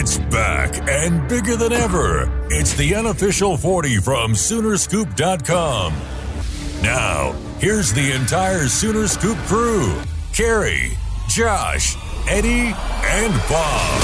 It's back and bigger than ever. It's the Unofficial 40 from Soonerscoop.com. Now, here's the entire Sooner Scoop crew. Carrie, Josh, Eddie, and Bob.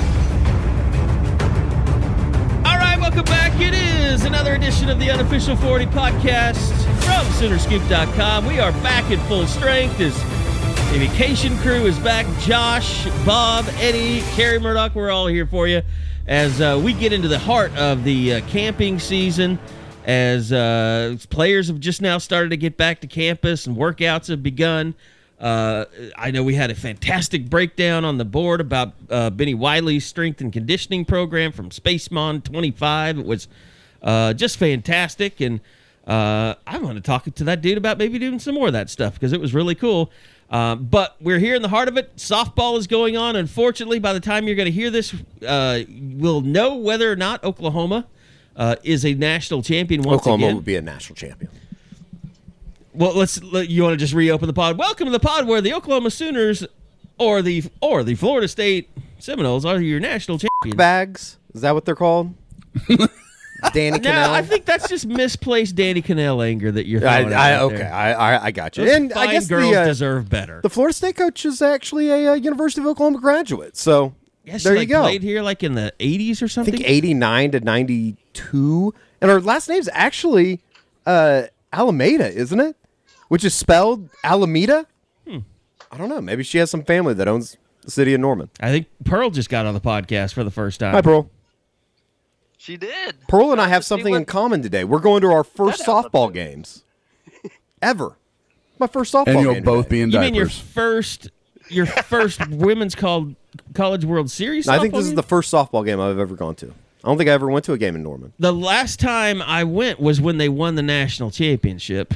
All right, welcome back. It is another edition of the Unofficial 40 podcast from Soonerscoop.com. We are back in full strength as the vacation crew is back. Josh, Bob, Eddie, Carrie Murdoch, we're all here for you as we get into the heart of the camping season, as players have just now started to get back to campus and workouts have begun. I know we had a fantastic breakdown on the board about Benny Wiley's strength and conditioning program from Spacemon 25. It was just fantastic, and I want to talk to that dude about maybe doing some more of that stuff because it was really cool. But we're here in the heart of it. Softball is going on. Unfortunately, by the time you're going to hear this, we'll know whether or not Oklahoma is a national champion once again. Oklahoma would be a national champion. Well, you want to just reopen the pod? Welcome to the pod where the Oklahoma Sooners or the Florida State Seminoles are your national champions. Bags? Is that what they're called? Danny Cannell? No, I think that's just misplaced Danny Cannell anger that you're throwing out there. I got you. Those and fine I guess girls deserve better. The Florida State coach is actually a University of Oklahoma graduate, so there you go. Played here like in the 80s or something? I think 89 to 92. And her last name's actually Alameda, isn't it? Which is spelled Alameda? I don't know. Maybe she has some family that owns the city of Norman. I think Pearl just got on the podcast for the first time. Hi, Pearl. She did. Pearl and I have something in common today. We're going to our first softball games ever. My first softball game. And you'll both be in diapers. You mean your first Women's College World Series softball I think this game? is the first softball game I've ever gone to. I don't think I ever went to a game in Norman. The last time I went was when they won the national championship.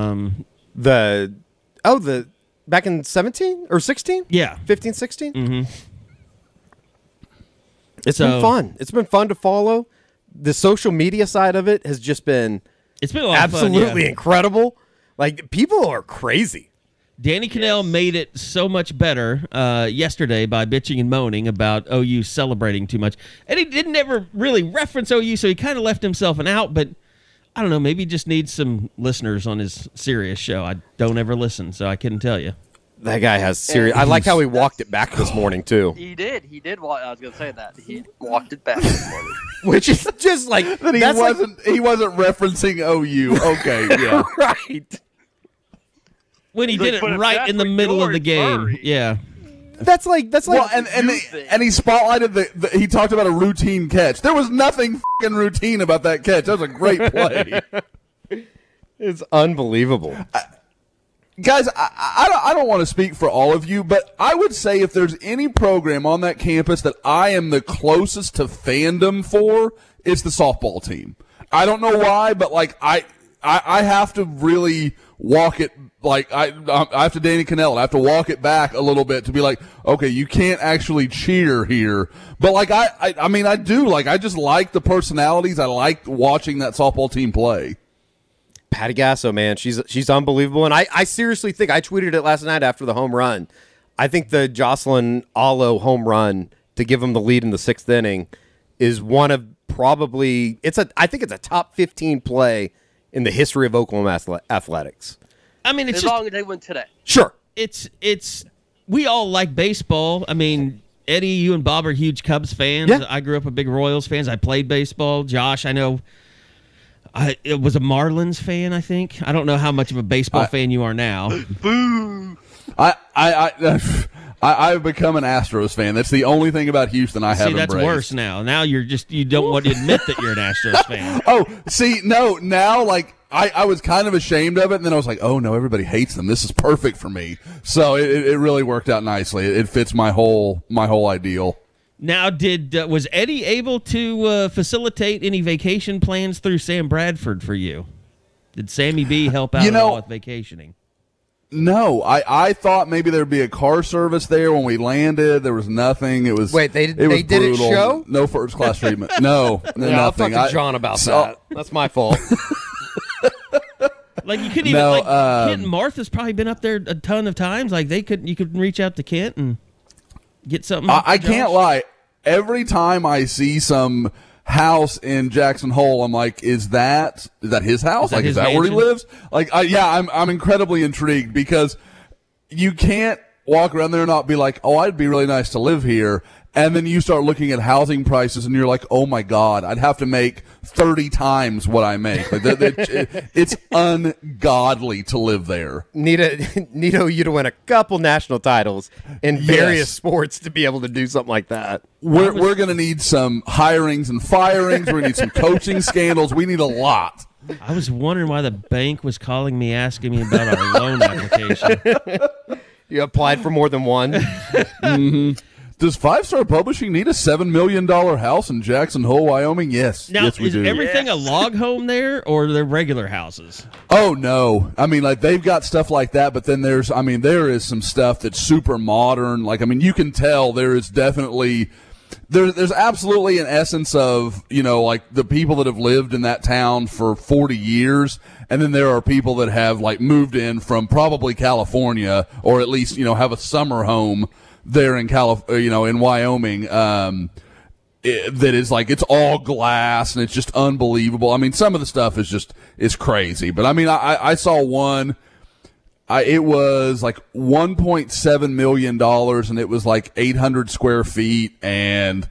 Back in 17 or 16? Yeah. 15, 16? Mm-hmm. It's been fun. It's been fun to follow. The social media side of it has just been a lot absolutely of fun, yeah. incredible. Like, people are crazy. Danny Cannell made it so much better yesterday by bitching and moaning about OU celebrating too much. And he didn't ever really reference OU, so he kind of left himself an out, but I don't know, maybe he just needs some listeners on his Sirius show. I don't ever listen, so I couldn't tell you. That guy has serious. I like how he walked it back this morning, too. He did. I was going to say that. He walked it back this morning. Which is just like... He wasn't referencing OU. Okay, yeah. Right. When he did it right in the middle of the game. Murray. Yeah. That's like well, and he spotlighted he talked about a routine catch. There was nothing fucking routine about that catch. That was a great play. It's unbelievable. Guys, I don't want to speak for all of you, but I would say if there's any program on that campus that I am the closest to fandom for, it's the softball team. I don't know why, but like I have to really walk it. Like I have to Danny Cannell. I have to walk it back a little bit to be like, okay, you can't actually cheer here. But like I mean I do like I just like the personalities. I like watching that softball team play. Patty Gasso, man, she's unbelievable. And I seriously think I tweeted it last night after the home run. I think the Jocelyn Allo home run to give him the lead in the 6th inning is one of probably I think it's a top 15 play in the history of Oklahoma athletics. I mean, it's as just, long as they win today. Sure. It's we all like baseball. I mean, Eddie, you and Bob are huge Cubs fans. Yeah. I grew up a big Royals fans. I played baseball. Josh, I know it was a Marlins fan, I think. I don't know how much of a baseball fan you are now. Boo! I've become an Astros fan. That's the only thing about Houston I have embraced. See, that's worse now. Now you don't want to admit that you're an Astros fan. Oh, see, no, now, like, I was kind of ashamed of it, and then I was like, oh, no, everybody hates them. This is perfect for me. So it really worked out nicely. It fits my whole ideal. Now, was Eddie able to facilitate any vacation plans through Sam Bradford for you? Did Sammy B help out at all with vacationing? No, I thought maybe there'd be a car service there when we landed. There was nothing. It was Wait, they didn't show? No first class treatment. No, nothing. I'll talk to John about that. That's my fault. Like you couldn't even Kent and Martha's probably been up there a ton of times. Like you could reach out to Kent and get something. I can't lie. every time I see some house in Jackson Hole, I'm like, is that his house? Is that where he lives? I'm incredibly intrigued because you can't walk around there and not be like, oh, I'd be really nice to live here. And then you start looking at housing prices and you're like, oh my God, I'd have to make 30 times what I make. It's ungodly to live there. Need you to win a couple national titles in various sports to be able to do something like that. We're going to need some hirings and firings. We're going to need some coaching scandals. We need a lot. I was wondering why the bank was calling me, asking me about our loan application. You applied for more than one? Mm-hmm. Does 5 Star Publishing need a $7 million house in Jackson Hole, Wyoming? Yes. Now, yes, we do. Is everything a log home there, or they're regular houses? Oh, no. I mean, they've got stuff like that, but then there is some stuff that's super modern. You can tell there is definitely there's absolutely an essence of, the people that have lived in that town for 40 years, and then there are people that have, moved in from probably California, or at least, have a summer home there in in Wyoming, that is it's all glass and it's just unbelievable. Some of the stuff is crazy, but I saw one. It was $1.7 million and it was 800 square feet. And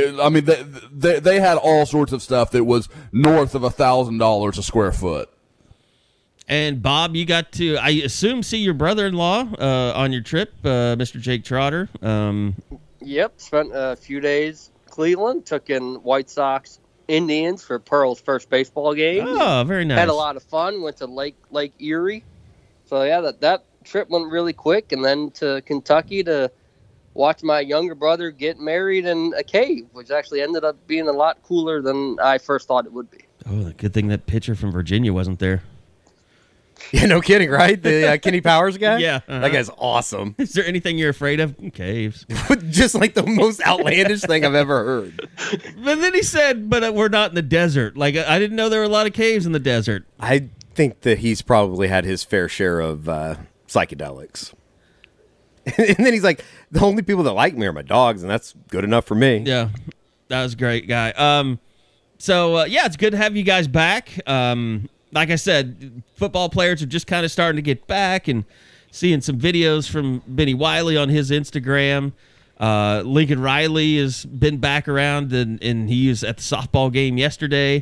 they had all sorts of stuff that was north of $1,000 a square foot. And Bob, you got to, I assume, see your brother-in-law on your trip, Mr. Jake Trotter. Yep, spent a few days in Cleveland, took in White Sox Indians for Pearl's first baseball game. Oh, very nice. Had a lot of fun. Went to Lake Erie. So yeah, that trip went really quick, and then to Kentucky to watch my younger brother get married in a cave, which actually ended up being a lot cooler than I first thought it would be. Oh, the good thing that pitcher from Virginia wasn't there. Yeah, no kidding, right? The Kenny Powers guy? Yeah. That guy's awesome. Is there anything you're afraid of? Caves. Just the most outlandish thing I've ever heard. But then he said, but we're not in the desert. I didn't know there were a lot of caves in the desert. I think that he's probably had his fair share of psychedelics. And then he's like, the only people that like me are my dogs, and that's good enough for me. Yeah, that was a great guy. So it's good to have you guys back. Like I said, football players are just kind of starting to get back, and seeing some videos from Benny Wiley on his Instagram. Lincoln Riley has been back around, and he was at the softball game yesterday.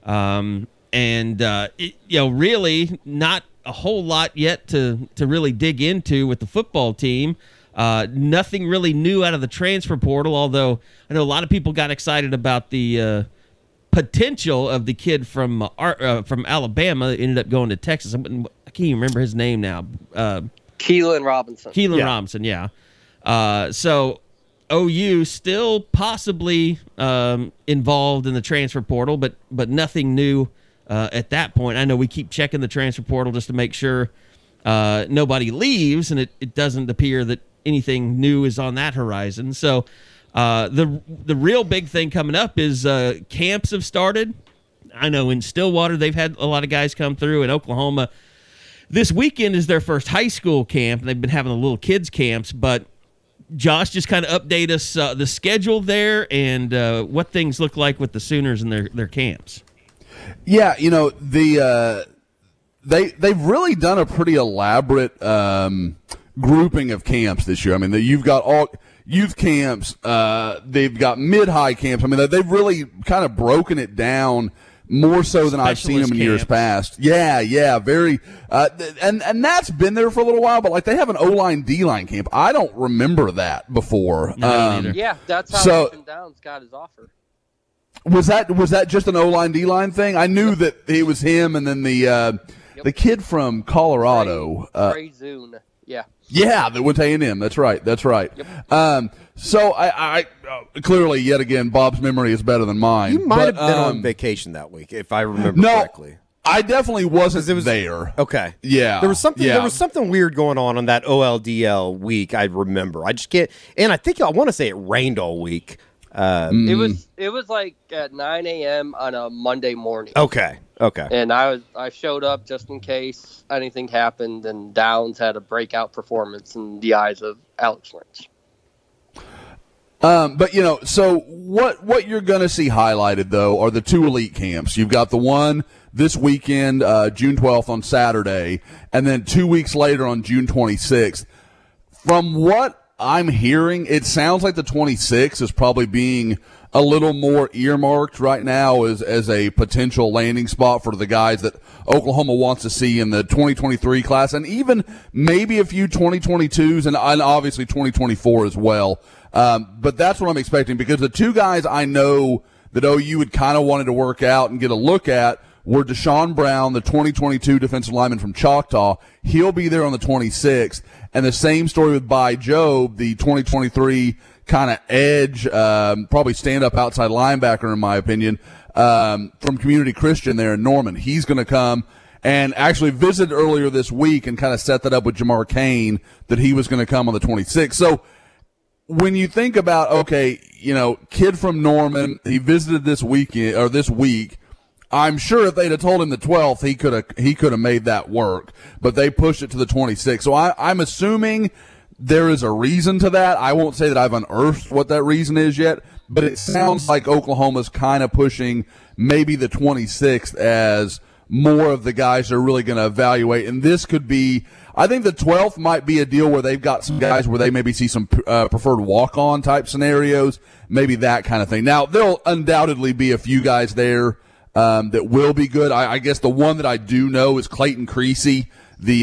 Really not a whole lot yet to really dig into with the football team. Nothing really new out of the transfer portal, although I know a lot of people got excited about the potential of the kid from Alabama that ended up going to Texas. I can't even remember his name now. Keelan Robinson. Robinson, yeah. So OU still possibly involved in the transfer portal, but nothing new at that point. I know we keep checking the transfer portal just to make sure nobody leaves, and it doesn't appear that anything new is on that horizon. So the real big thing coming up is camps have started. I know in Stillwater they've had a lot of guys come through. In Oklahoma, this weekend is their first high school camp. They've been having the little kids camps, but Josh, just kind of update us the schedule there and what things look like with the Sooners and their camps. Yeah, they've really done a pretty elaborate grouping of camps this year. You've got all youth camps, they've got mid-high camps. They've really kind of broken it down more so than I've seen them in years past. Yeah, very. And that's been there for a little while, but they have an O-line, D-line camp. I don't remember that before. Yeah, that's how Nathan Downs got his offer. Was that just an O-line, D-line thing? I knew that it was him, and then the kid from Colorado, Trey Zune. Yeah, that went to A&M. That's right. Yep. So I clearly, yet again, Bob's memory is better than mine. You might have been on vacation that week, if I remember correctly. I definitely wasn't there. Okay. Yeah. There was something weird going on that OLDL week, I remember. I just can't, and I want to say it rained all week. It was at 9 a.m. on a Monday morning. Okay. And I showed up just in case anything happened, and Downs had a breakout performance in the eyes of Alex Lynch. But, so what you're going to see highlighted, though, are the two elite camps. You've got the one this weekend, June 12th on Saturday, and then 2 weeks later on June 26th. From what I'm hearing, it sounds like the 26th is probably being a little more earmarked right now as a potential landing spot for the guys that Oklahoma wants to see in the 2023 class, and even maybe a few 2022s and obviously 2024 as well. But that's what I'm expecting, because the two guys I know that OU would kind of wanted to work out and get a look at were Deshaun Brown, the 2022 defensive lineman from Choctaw. He'll be there on the 26th. And the same story with Bai Jobe, the 2023 kind of edge, probably stand-up outside linebacker, in my opinion, from Community Christian there in Norman. He's going to come and actually visited earlier this week and kind of set that up with Jamar Cain that he was going to come on the 26th. So when you think about, okay, kid from Norman, he visited this weekend or this week, I'm sure if they'd have told him the 12th, he could have made that work, but they pushed it to the 26th. So I'm assuming there is a reason to that. I won't say that I've unearthed what that reason is yet, but it sounds like Oklahoma's kind of pushing maybe the 26th as more of the guys are really going to evaluate. And this could be, I think the 12th might be a deal where they've got some guys where they maybe see some preferred walk-on type scenarios, maybe that kind of thing. Now, there'll undoubtedly be a few guys there that will be good. I guess the one that I do know is Clayton Creasy, the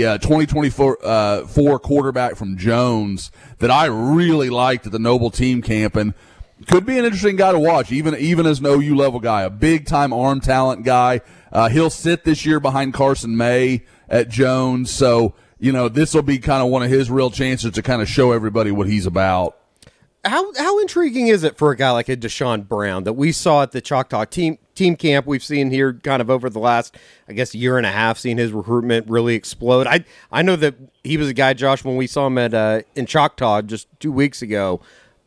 2024 quarterback from Jones that I really liked at the Noble team camp, and could be an interesting guy to watch, even as an OU level guy, a big-time arm talent guy. He'll sit this year behind Carson May at Jones, so this will be kind of one of his real chances to kind of show everybody what he's about. How intriguing is it for a guy like a Deshaun Brown that we saw at the Choctaw team camp? We've seen here kind of over the last, I guess, year and a half, seen his recruitment really explode. I know that he was a guy, Josh, when we saw him at in Choctaw just 2 weeks ago,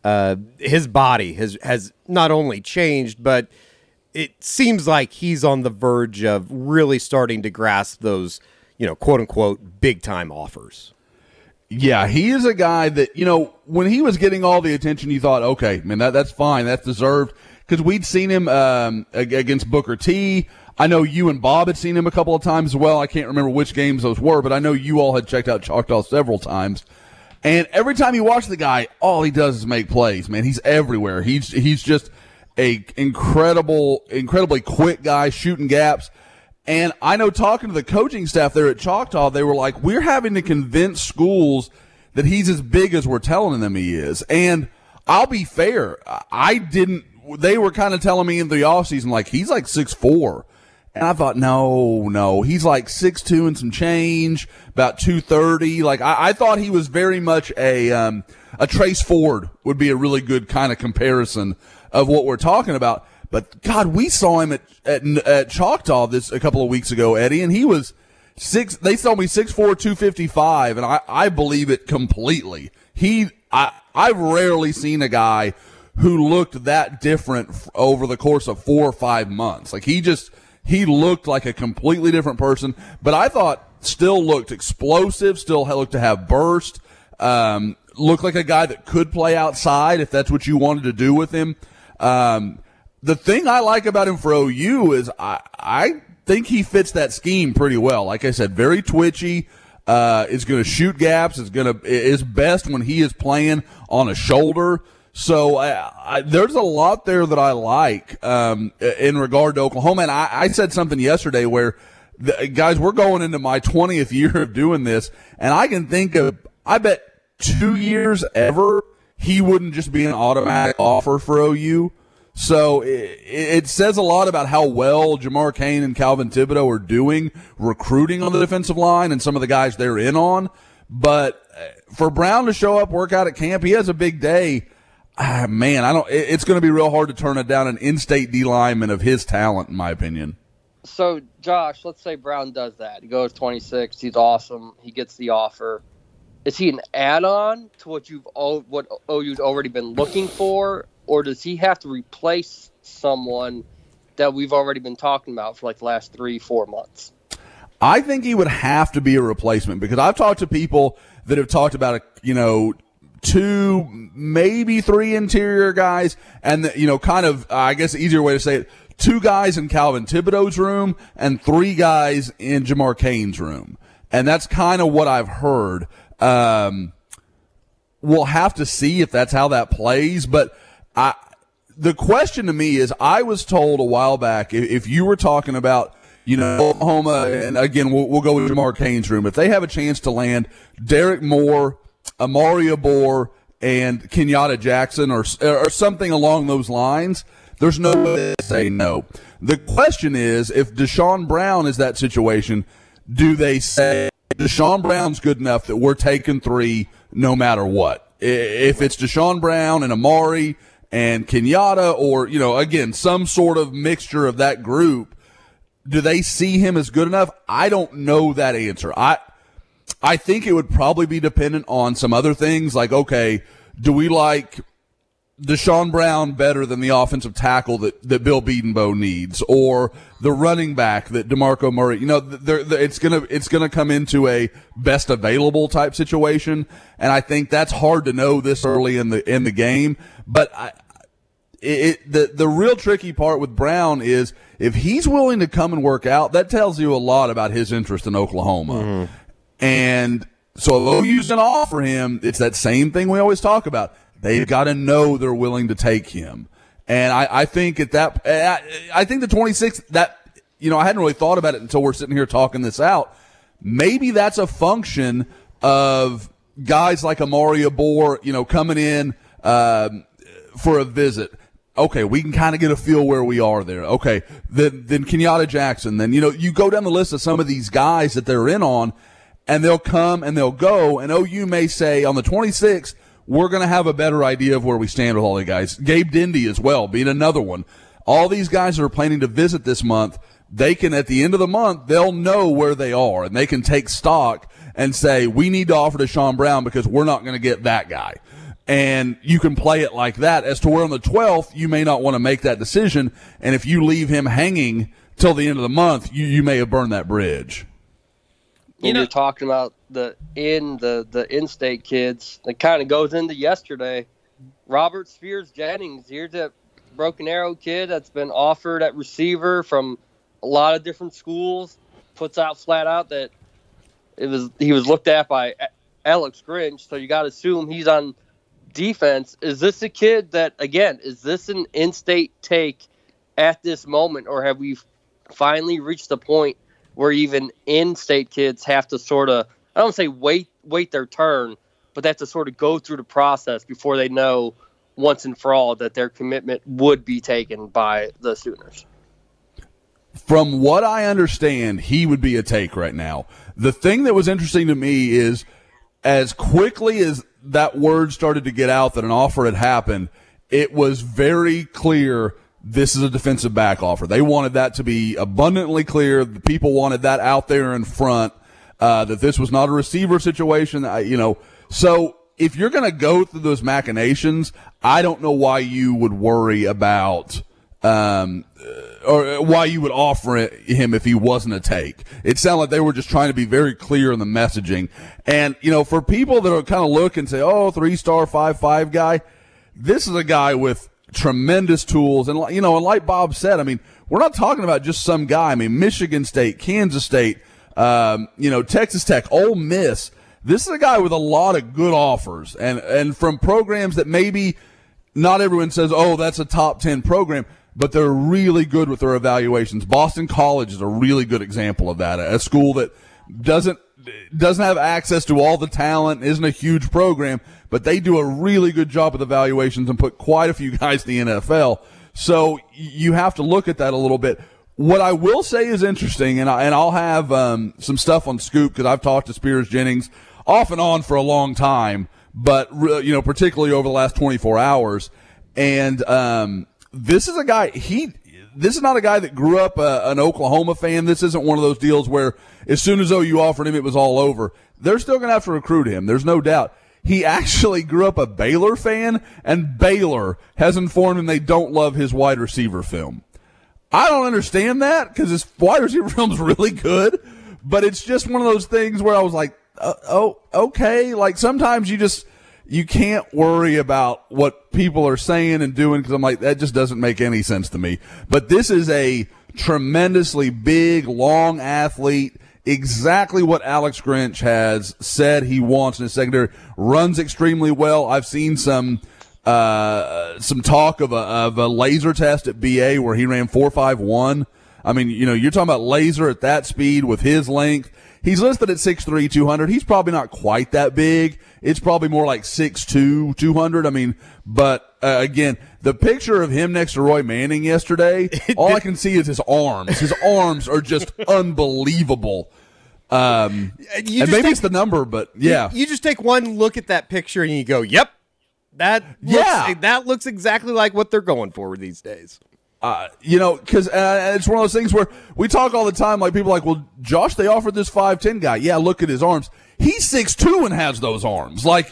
his body has not only changed, but it seems like he's on the verge of really starting to grasp those, quote unquote, big time offers. Yeah, he is a guy that, when he was getting all the attention, you thought, okay, man, that's fine. That's deserved. Because we'd seen him against Booker T. I know you and Bob had seen him a couple of times as well. I can't remember which games those were, but I know you all had checked out Choctaw several times. And every time you watch the guy, all he does is make plays, man. He's everywhere. He's just a incredibly quick guy, shooting gaps. And I know talking to the coaching staff there at Choctaw, they were like, we're having to convince schools that he's as big as we're telling them he is. And I'll be fair, they were kind of telling me in the offseason, like, he's like 6'4". And I thought, no, he's like 6'2" and some change, about 230. Like, I thought he was very much a Trace Ford would be a really good kind of comparison of what we're talking about. But God, we saw him at Choctaw a couple of weeks ago, Eddie, and he was they told me 6'4", 255, and I believe it completely. I've rarely seen a guy who looked that different over the course of 4 or 5 months. Like, he looked like a completely different person, but I thought still looked explosive, still looked to have burst, looked like a guy that could play outside if that's what you wanted to do with him. The thing I like about him for OU is I think he fits that scheme pretty well. Like I said, very twitchy, is going to shoot gaps, is best when he is playing on a shoulder. So there's a lot there that I like in regard to Oklahoma. And I said something yesterday where, guys, we're going into my 20th year of doing this, and I can think of, I bet 2 years ever he wouldn't just be an automatic offer for OU. So it says a lot about how well Jamar Cain and Calvin Thibodeau are doing recruiting on the defensive line and some of the guys they're in on. But for Brown to show up, work out at camp, he has a big day. Man, it's going to be real hard to turn it down an in-state D lineman of his talent, in my opinion. So, Josh, let's say Brown does that. He goes 26. He's awesome. He gets the offer. Is he an add-on to what OU's already been looking for, or does he have to replace someone that we've already been talking about for like the last 3-4 months? I think he would have to be a replacement, because I've talked to people that have talked about 2, maybe 3 interior guys, and kind of, I guess the easier way to say it, 2 guys in Calvin Thibodeau's room and 3 guys in Jamar Cain's room. And that's kind of what I've heard. We'll have to see if that's how that plays, but the question to me is, I was told a while back, if you were talking about, Oklahoma, and again, we'll go with Jamar Cain's room, if they have a chance to land Derek Moore, Amari Abor, and Kenyatta Jackson or something along those lines, there's no way to say no. The question is, if Deshaun Brown is that situation, do they say Deshaun Brown's good enough that we're taking 3 no matter what? If it's Deshaun Brown and Amari and Kenyatta, or, again, some sort of mixture of that group, do they see him as good enough? I don't know that answer. I think it would probably be dependent on some other things, like, okay, do we like Deshaun Brown better than the offensive tackle that Bill Bedenbaugh needs, or the running back that DeMarco Murray? It's gonna come into a best available type situation, and I think that's hard to know this early in the game. But the real tricky part with Brown is, if he's willing to come and work out, that tells you a lot about his interest in Oklahoma. Mm-hmm. And so OU's going to offer him, it's that same thing we always talk about. They've got to know they're willing to take him. And I think I think the 26th, that, I hadn't really thought about it until we're sitting here talking this out. Maybe that's a function of guys like Amari Abor, coming in for a visit. Okay, we can kind of get a feel where we are there. Okay, then Kenyatta Jackson. Then, you go down the list of some of these guys that they're in on, and they'll come and they'll go, and OU may say on the 26th, we're going to have a better idea of where we stand with all the guys. Gabe Dindy as well, being another one. All these guys that are planning to visit this month, they can, at the end of the month, they'll know where they are, and they can take stock and say, we need to offer Deshaun Brown because we're not going to get that guy. And you can play it like that, as to where on the 12th, you may not want to make that decision. And if you leave him hanging till the end of the month, you may have burned that bridge. You're talking about the in-state kids. It kind of goes into yesterday. Robert Spears Jennings, here's a Broken Arrow kid that's been offered at receiver from a lot of different schools. Puts out flat out that he was looked at by Alex Grinch, so you got to assume he's on defense. Is this a kid that, again, is this an in-state take at this moment, or have we finally reached the point where even in-state kids have to sort of, I don't say wait their turn, but they have to sort of go through the process before they know once and for all that their commitment would be taken by the Sooners? From what I understand, he would be a take right now. The thing that was interesting to me is, as quickly as that word started to get out that an offer had happened, it was very clear this is a defensive back offer. They wanted that to be abundantly clear. The people wanted that out there in front, that this was not a receiver situation. So if you're going to go through those machinations, I don't know why you would worry about or why you would offer him if he wasn't a take. It sounded like they were just trying to be very clear in the messaging. And, for people that are kind of look and say, 3-star, 5.5 guy, this is a guy with tremendous tools. And, and like Bob said, we're not talking about just some guy. Michigan State, Kansas State, Texas Tech, Ole Miss. This is a guy with a lot of good offers and from programs that maybe not everyone says, that's a top 10 program, but they're really good with their evaluations. Boston College is a really good example of that. A school that doesn't have access to all the talent, isn't a huge program, but they do a really good job with evaluations and put quite a few guys in the NFL. So you have to look at that a little bit. What I will say is interesting, and I'll have some stuff on Scoop because I've talked to Spears Jennings off and on for a long time, but particularly over the last 24 hours. And this is a guy, this is not a guy that grew up an Oklahoma fan. This isn't one of those deals where as soon as OU offered him, it was all over. They're still going to have to recruit him. There's no doubt. He actually grew up a Baylor fan, and Baylor has informed him they don't love his wide receiver film. I don't understand that because his wide receiver film is really good, but it's just one of those things where I was like, okay. Like sometimes you just, you can't worry about what people are saying and doing, because I'm like, that just doesn't make any sense to me. But this is a tremendously big, long athlete. Exactly what Alex Grinch has said he wants in his secondary. Runs extremely well. I've seen some talk of a laser test at BA where he ran 4.51. I mean, you're talking about laser at that speed with his length. He's listed at 6'3", 200. He's probably not quite that big. It's probably more like 6'2", 200. I mean, but again, the picture of him next to Roy Manning yesterday, all I can see is his arms. His arms are just unbelievable. And maybe it's the number, but yeah. You just take one look at that picture and you go, yep, that looks exactly like what they're going for these days. Because it's one of those things where we talk all the time, like people are like, well, Josh, they offered this 5'10" guy. Yeah, look at his arms. He's 6'2" and has those arms. Like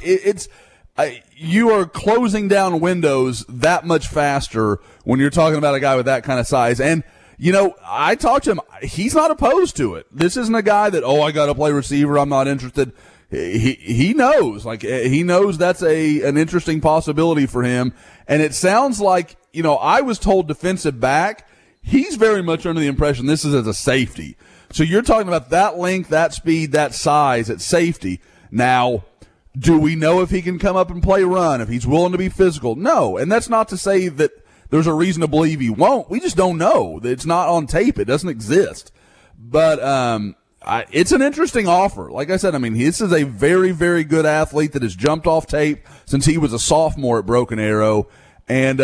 you are closing down windows that much faster when you're talking about a guy with that kind of size. And I talked to him. He's not opposed to it. This isn't a guy that, I got to play receiver, I'm not interested. He knows. Like, he knows that's an interesting possibility for him. And it sounds like, I was told defensive back. He's very much under the impression this is as a safety. So you're talking about that length, that speed, that size at safety. Now, do we know if he can come up and play run, if he's willing to be physical? No. And that's not to say that there's a reason to believe he won't. We just don't know. It's not on tape. It doesn't exist. But it's an interesting offer. Like I said, I mean, this is a very, very good athlete that has jumped off tape since he was a sophomore at Broken Arrow. And,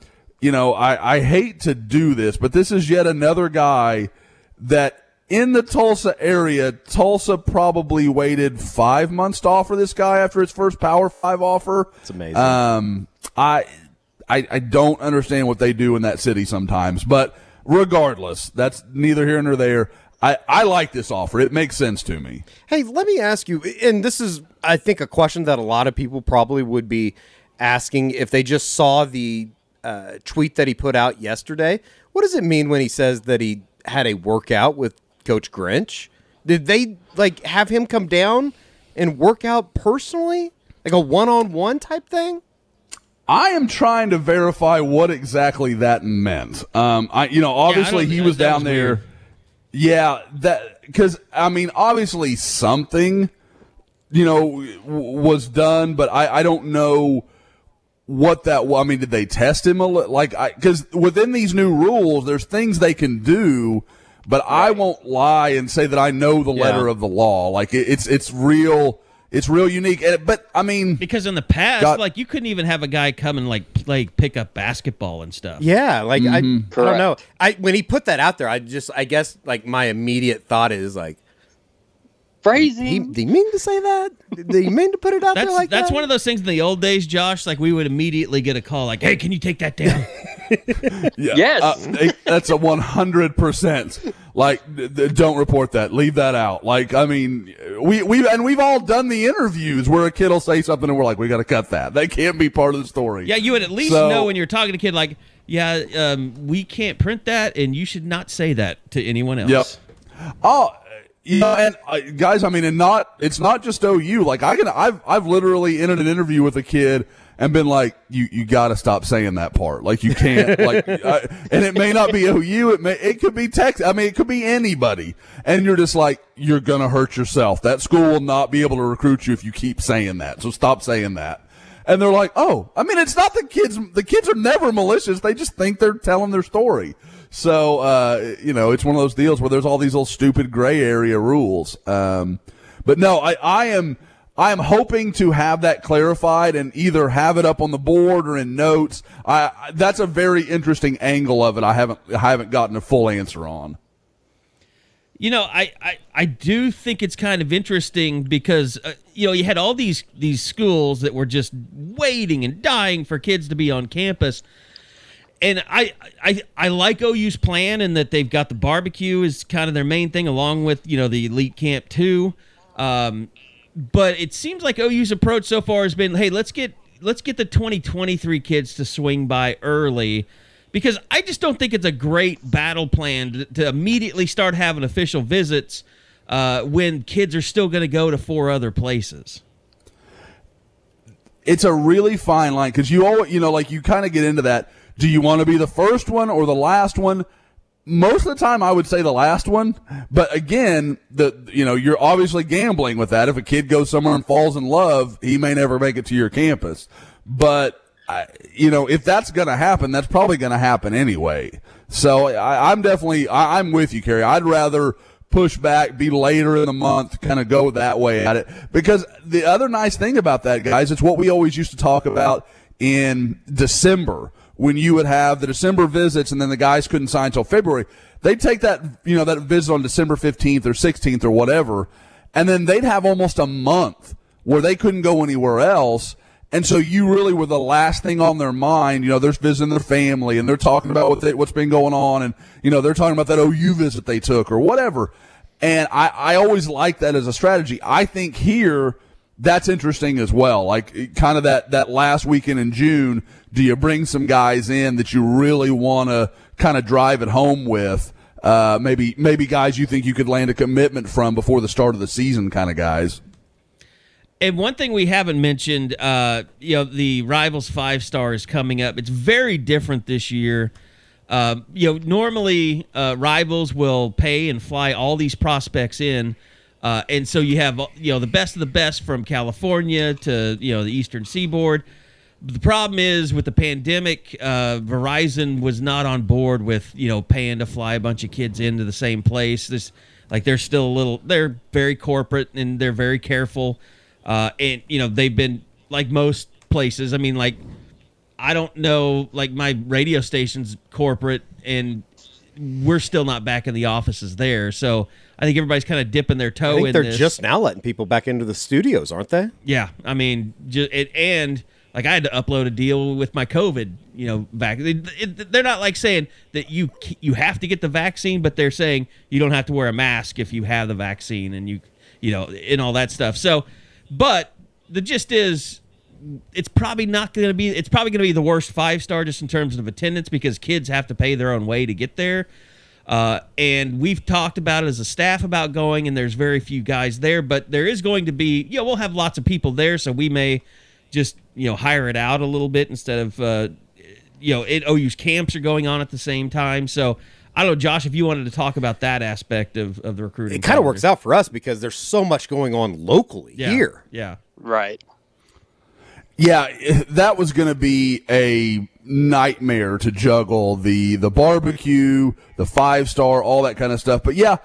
I hate to do this, but this is yet another guy that in the Tulsa area, Tulsa probably waited 5 months to offer this guy after his first Power 5 offer. It's amazing. I don't understand what they do in that city sometimes, but regardless, that's neither here nor there. I like this offer. It makes sense to me. Hey, let me ask you, and this is, I think, a question that a lot of people probably would be asking if they just saw the tweet that he put out yesterday. What does it mean when he says that he had a workout with Coach Grinch? Did they have him come down and work out personally, like a one-on-one type thing? I am trying to verify what exactly that meant. Obviously he was down there. Weird. Yeah, because obviously something, was done, but I don't know what that. I mean, did they test him because within these new rules, there's things they can do, but right. I won't lie and say that I know the letter of the law. Like it's real. It's real unique, but I mean, because in the past, you couldn't even have a guy come and play pick up basketball and stuff. Yeah, I don't know. When he put that out there, I guess my immediate thought is crazy. Did he mean to say that? Did he mean to put it out there like that? That's one of those things in the old days, Josh. We would immediately get a call, hey, can you take that down? Yeah. Yes, that's a 100%. Don't report that. Leave that out. We've all done the interviews where a kid will say something and we're like, we got to cut that. That can't be part of the story. Yeah, you would at least know when you're talking to a kid, we can't print that, and you should not say that to anyone else. Yep. Oh. And guys, it's not just OU. I've literally ended an interview with a kid and been like, you got to stop saying that part. You can't. And it may not be OU. It could be Texas. It could be anybody. And you're just you're gonna hurt yourself. That school will not be able to recruit you if you keep saying that. So stop saying that. And they're like, oh, it's not the kids. The kids are never malicious. They just think they're telling their story. So, it's one of those deals where there's all these little stupid gray area rules. But no, I am hoping to have that clarified and either have it up on the board or in notes. That's a very interesting angle of it. I haven't gotten a full answer on. I do think it's kind of interesting because, you had all these schools that were just waiting and dying for kids to be on campus. And I like OU's plan in that they've got the barbecue is kind of their main thing, along with, the elite camp too. But it seems like OU's approach so far has been, hey, let's get the 2023 kids to swing by early, because I just don't think it's a great battle plan to immediately start having official visits when kids are still going to go to 4 other places. it's a really fine line because you kind of get into that. Do you want to be the first one or the last one? Most of the time, I would say the last one. But again, you're obviously gambling with that. If a kid goes somewhere and falls in love, he may never make it to your campus. But if that's going to happen, that's probably going to happen anyway. So I'm with you, Kerry. I'd rather push back, be later in the month, kind of go that way at it. Because the other nice thing about that, guys, it's what we always used to talk about in December when you would have the December visits and then the guys couldn't sign until February. They'd take that, that visit on December 15th or 16th or whatever, and then they'd have almost a month where they couldn't go anywhere else. And so you really were the last thing on their mind. They're visiting their family and they're talking about what's been going on. And, they're talking about that OU visit they took or whatever. And I always like that as a strategy. I think here that's interesting as well. Like kind of that last weekend in June, do you bring some guys in that you really want to kind of drive it home with? Maybe guys you think you could land a commitment from before the start of the season kind of guys. And one thing we haven't mentioned, the Rivals 5-Star is coming up. It's very different this year. Normally Rivals will pay and fly all these prospects in, and so you have the best of the best from California to the Eastern Seaboard. The problem is with the pandemic, Verizon was not on board with paying to fly a bunch of kids into the same place. They're still they're very corporate and they're very careful. And they've been like most places. I mean, I don't know, my radio station's corporate and we're still not back in the offices there. So I think everybody's kind of dipping their toe in they're this. just now letting people back into the studios, aren't they? Yeah. I mean, I had to upload a deal with my COVID, back. They're not saying that you have to get the vaccine, but they're saying you don't have to wear a mask if you have the vaccine and and all that stuff. So, but the gist is, it's probably going to be the worst 5-star just in terms of attendance because kids have to pay their own way to get there. And we've talked about it as a staff about going, and there's very few guys there, but there is going to be, we'll have lots of people there, so we may just, hire it out a little bit instead of, OU's camps are going on at the same time. So I don't know, Josh, if you wanted to talk about that aspect of the recruiting. It kind of works out for us because there's so much going on locally here. Yeah. Right. Yeah, that was going to be a nightmare to juggle the barbecue, the 5-star, all that kind of stuff. But yeah,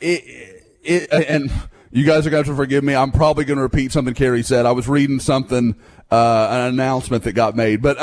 and you guys are going to have to forgive me. I'm probably going to repeat something Kerry said. I was reading something, an announcement that got made, but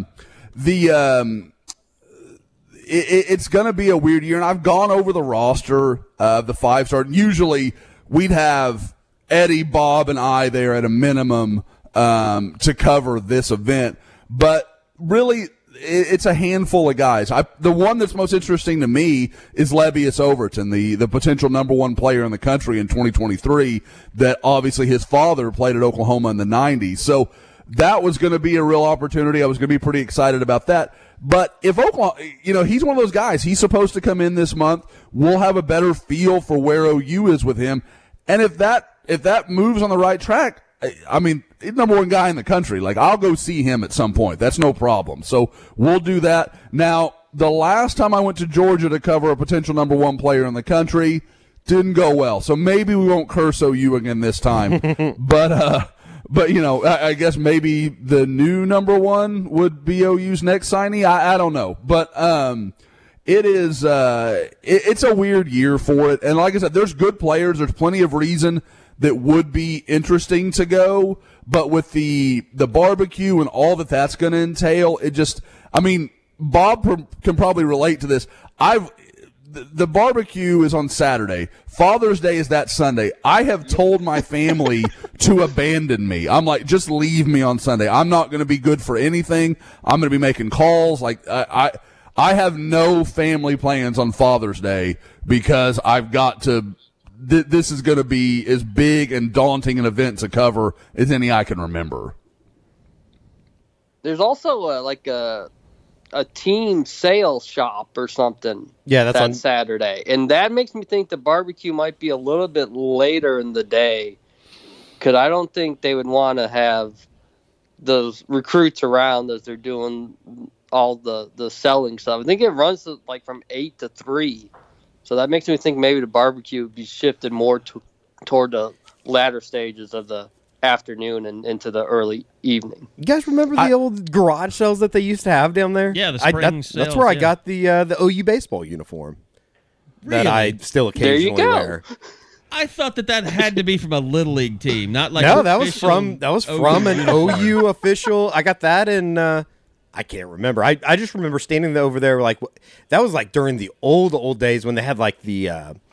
it's going to be a weird year. And I've gone over the roster of the 5-star. Usually we'd have Eddie, Bob, and I there at a minimum to cover this event, but really it's a handful of guys. The one that's most interesting to me is Levius Overton, the potential number one player in the country in 2023 that obviously his father played at Oklahoma in the 90s. So that was going to be a real opportunity. I was going to be pretty excited about that. But if Oklahoma, he's one of those guys. He's supposed to come in this month. We'll have a better feel for where OU is with him. And if that moves on the right track, I mean, he's the number one guy in the country. I'll go see him at some point. That's no problem. So we'll do that. Now, the last time I went to Georgia to cover a potential number one player in the country, didn't go well. So maybe we won't curse OU again this time. But I guess maybe the new number one would be OU's next signee. I don't know. But it's a weird year for it. And like I said, there's good players. There's plenty of reason that would be interesting to go, but with the barbecue and all that's going to entail, Bob can probably relate to this. The barbecue is on Saturday. Father's Day is that Sunday. I have told my family to abandon me. I'm like, just leave me on Sunday. I'm not going to be good for anything. I'm going to be making calls. I have no family plans on Father's Day because I've got to. This is going to be as big and daunting an event to cover as any I can remember. There's also a team sales shop or something. Yeah, that's on Saturday, and that makes me think the barbecue might be a little bit later in the day, because I don't think they would want to have those recruits around as they're doing all the selling stuff. I think it runs like from 8 to 3. So that makes me think maybe the barbecue would be shifted more toward the latter stages of the afternoon and into the early evening. You guys remember the old garage sales that they used to have down there? Yeah, the spring sales. That's where I got the OU baseball uniform that I still occasionally wear. I thought that had to be from a Little League team, not like no. That was from an OU official. I got that in. I can't remember. I just remember standing over there like that was like during the old days when they had like the.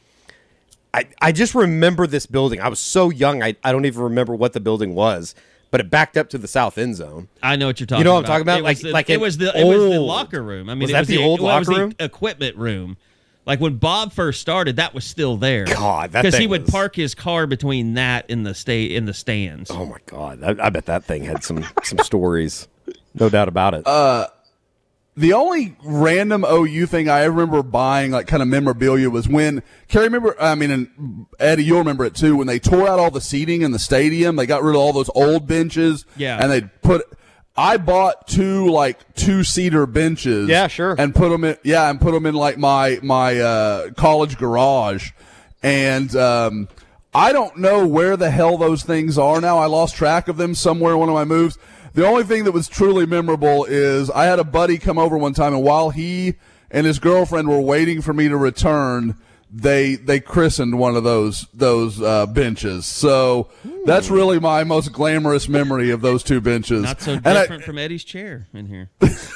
I just remember this building. I was so young. I don't even remember what the building was, but it backed up to the south end zone. I know what you're talking about. You know what I'm talking about? It was the locker room. I mean, was the old locker room? The equipment room. Like when Bob first started, that was still there. God, because he would park his car between that and the stands. Oh my God, I bet that thing had some stories, no doubt about it. The only random OU thing I ever remember buying, like kind of memorabilia, was when Kerry. And Eddie, you'll remember it too. When they tore out all the seating in the stadium, they got rid of all those old benches. Yeah, and they put. I bought 2 2-seater benches. Yeah, sure. And put them in like my college garage, and I don't know where the hell those things are now. I lost track of them somewhere in one of my moves. The only thing that was truly memorable is I had a buddy come over one time, and while he and his girlfriend were waiting for me to return, they christened one of those benches. So that's really my most glamorous memory of those 2 benches. Not so different from Eddie's chair in here.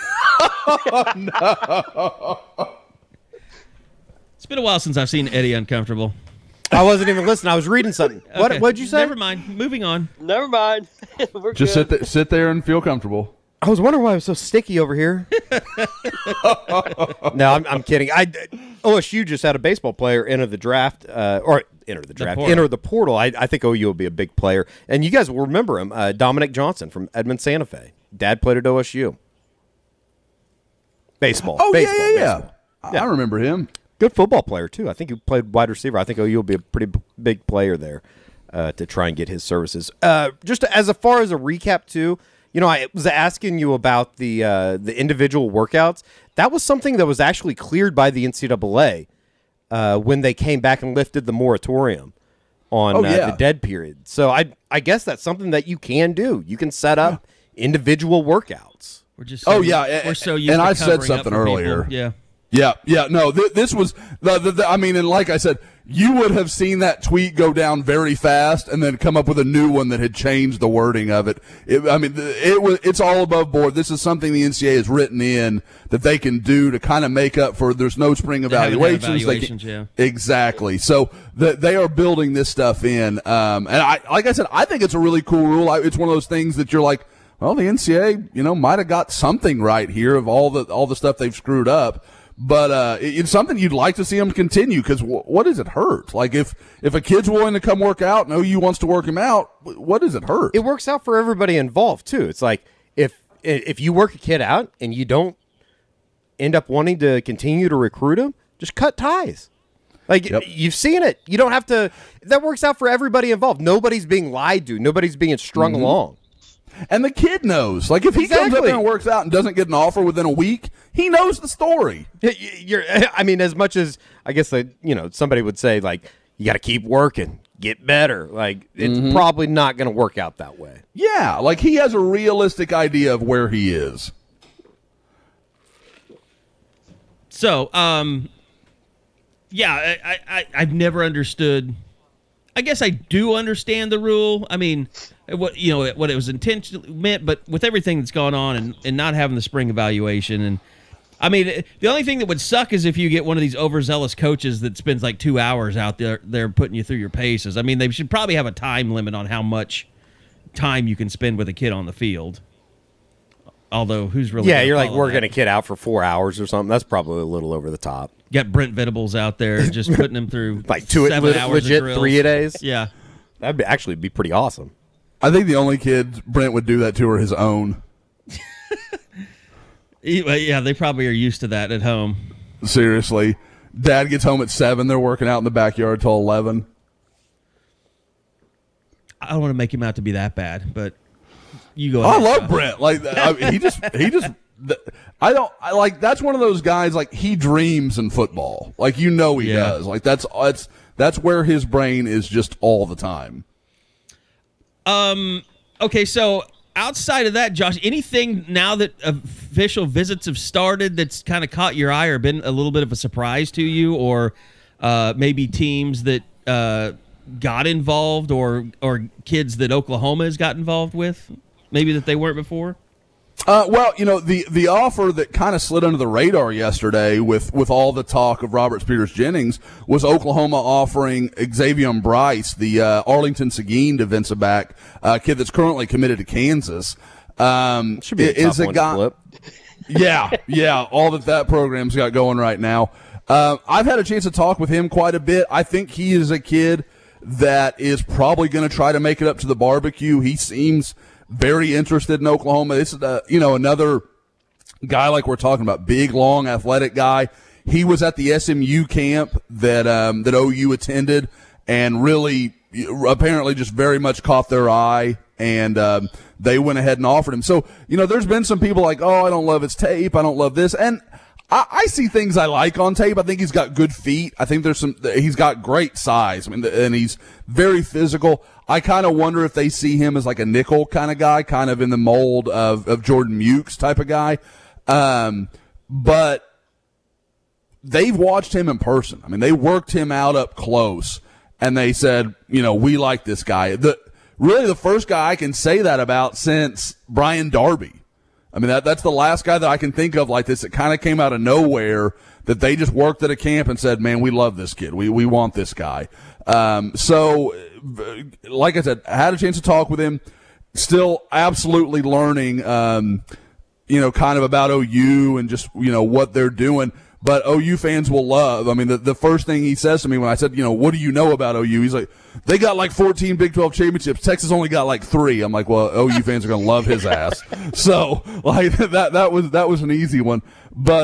Oh, no. It's been a while since I've seen Eddie uncomfortable. I wasn't even listening. I was reading something. Okay. What'd you say? Never mind. Moving on. Never mind. We're just good. sit there and feel comfortable. I was wondering why it was so sticky over here. No, I'm kidding. OSU just had a baseball player enter the draft, enter the portal. I think OU will be a big player, and you guys will remember him, Dominic Johnson from Edmond Santa Fe. Dad played at OSU. Baseball. Oh, baseball, yeah. I remember him. Good football player, too. I think he played wide receiver. I think OU will be a pretty big player there to try and get his services. Just as far as a recap, too, I was asking you about the individual workouts. That was something that was actually cleared by the NCAA when they came back and lifted the moratorium on the dead period. So I guess that's something that you can do. You can set up individual workouts. We're just so we're so used to I said something earlier. People. Yeah. No, this was and like I said, you would have seen that tweet go down very fast and then come up with a new one that had changed the wording of it. It's all above board. This is something the NCAA has written in that they can do to kind of make up for there's no spring evaluations. Exactly. So they are building this stuff in. And like I said, I think it's a really cool rule. It's one of those things that you're like, well, the NCAA, might have got something right here of all the stuff they've screwed up. But it's something you'd like to see them continue because what does it hurt? Like if a kid's willing to come work out and OU wants to work him out, what does it hurt? It works out for everybody involved too. It's like if you work a kid out and you don't end up wanting to continue to recruit him, just cut ties. Like you've seen it. You don't have to. That works out for everybody involved. Nobody's being lied to. Nobody's being strung along. And the kid knows. Like, if he comes up there and works out and doesn't get an offer within a week, he knows the story. As much as, I guess, somebody would say, like, you got to keep working, get better. Like, it's probably not going to work out that way. Yeah, like, he has a realistic idea of where he is. So, I've never understood. I guess I do understand the rule. I mean, what it was intentionally meant, but with everything that's gone on and not having the spring evaluation, and I mean, the only thing that would suck is if you get one of these overzealous coaches that spends like 2 hours out there putting you through your paces. I mean, they should probably have a time limit on how much time you can spend with a kid on the field. Although, who's really you're like working a kid out for 4 hours or something. That's probably a little over the top. You got Brent Venables out there just putting him through like 7 hours legit of 3 a days. Yeah, that'd actually be pretty awesome. I think the only kid Brent would do that to are his own. Yeah, they probably are used to that at home. Seriously, Dad gets home at 7. They're working out in the backyard till 11. I don't want to make him out to be that bad, but you go. I love Brent. Like he just. That's one of those guys. Like he dreams in football. Like he does. Like that's where his brain is just all the time. Okay, so outside of that, Josh, anything now that official visits have started that's kind of caught your eye or been a little bit of a surprise to you, or maybe teams that got involved or kids that Oklahoma has got involved with, maybe that they weren't before? Well, the offer that kind of slid under the radar yesterday with all the talk of Robert Spears-Jennings was Oklahoma offering Xavier Bryce, the Arlington Seguin defensive back, kid that's currently committed to Kansas. Should be a guy. Flip. Yeah, all that program's got going right now. I've had a chance to talk with him quite a bit. I think he is a kid that is probably going to try to make it up to the barbecue. He seems very interested in Oklahoma. This is another guy like we're talking about, big, long, athletic guy. He was at the SMU camp that OU attended, and really, apparently, just very much caught their eye, and they went ahead and offered him. So, there's been some people like, oh, I don't love his tape, I don't love this, and I see things I like on tape. I think he's got good feet. I think he's got great size. I mean, and he's very physical. I kind of wonder if they see him as like a nickel kind of guy, kind of in the mold of Jordan Mukes type of guy. But they've watched him in person. I mean, they worked him out up close, and they said, we like this guy. Really the first guy I can say that about since Brian Darby. I mean, that's the last guy that I can think of like this. It kind of came out of nowhere that they just worked at a camp and said, man, we love this kid. We want this guy. So, like I said, I had a chance to talk with him. Still absolutely learning, kind of about OU and just, what they're doing. But OU fans will love. I mean, the first thing he says to me when I said, what do you know about OU? He's like, they got like 14 Big 12 championships. Texas only got like 3. I'm like, well, OU fans are going to love his ass. So, like, that was an easy one. But,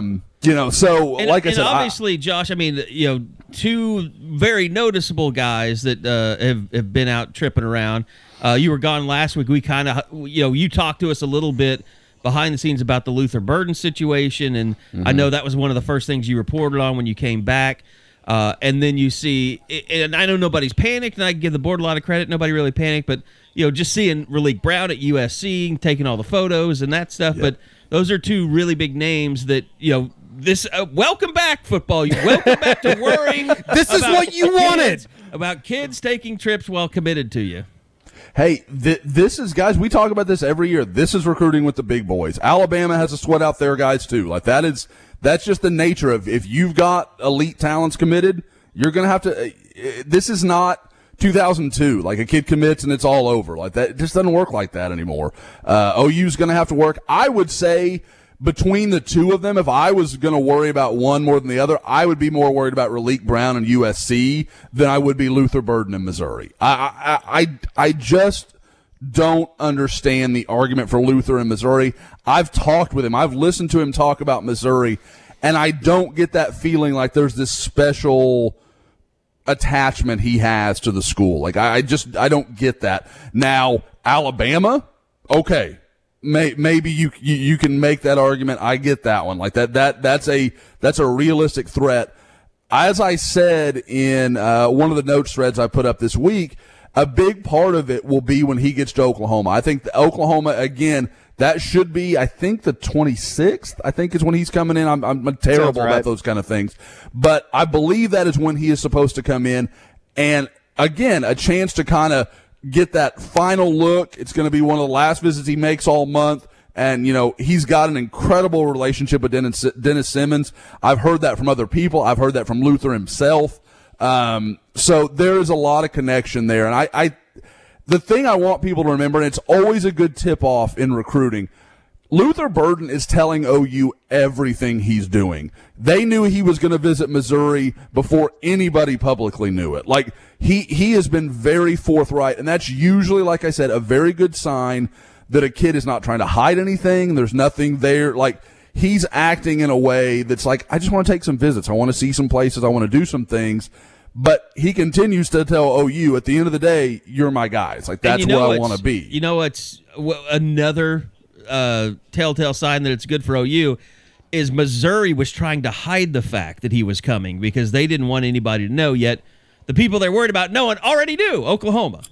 so like I said, obviously, Josh, I mean, two very noticeable guys that have been out tripping around. You were gone last week. We kind of, you talked to us a little bit behind the scenes about the Luther Burden situation, and I know that was one of the first things you reported on when you came back. And then you see, and I know nobody's panicked, and I give the board a lot of credit. Nobody really panicked, but just seeing Raleek Brown at USC, taking all the photos and that stuff. Yep. But those are two really big names that this welcome back football. Welcome back to worrying. This is what you wanted about kids taking trips while committed to you. Hey, this is, guys, we talk about this every year. This is recruiting with the big boys. Alabama has to sweat out their guys too. Like that's just the nature of, if you've got elite talents committed, you're going to have to, this is not 2002. Like a kid commits and it's all over. Like that, it just doesn't work like that anymore. OU's going to have to work. I would say between the two of them, if I was going to worry about one more than the other, I would be more worried about Raleek Brown and USC than I would be Luther Burden in Missouri. I just don't understand the argument for Luther in Missouri. I've talked with him. I've listened to him talk about Missouri, and I don't get that feeling like there's this special attachment he has to the school. Like I don't get that. Now, Alabama, okay. Maybe you can make that argument. I get that one. Like that's a realistic threat. As I said in one of the notes threads I put up this week, a big part of it will be when he gets to Oklahoma. I think Oklahoma, again, that should be, I think, the 26th, I think is when he's coming in. I'm terrible about those kind of things. But I believe that is when he is supposed to come in. And again, a chance to kind of get that final look. It's going to be one of the last visits he makes all month. And, he's got an incredible relationship with Dennis Simmons. I've heard that from other people. I've heard that from Luther himself. So there is a lot of connection there. And the thing I want people to remember, and it's always a good tip-off in recruiting, Luther Burden is telling OU everything he's doing. They knew he was going to visit Missouri before anybody publicly knew it. Like, he has been very forthright, and that's usually, like I said, a very good sign that a kid is not trying to hide anything. There's nothing there. Like, he's acting in a way that's like, I just want to take some visits. I want to see some places. I want to do some things. But he continues to tell OU, at the end of the day, you're my guys. Like, that's where I want to be. You know what's another telltale sign that it's good for OU is Missouri was trying to hide the fact that he was coming because they didn't want anybody to know, yet the people they're worried about knowing already knew, Oklahoma.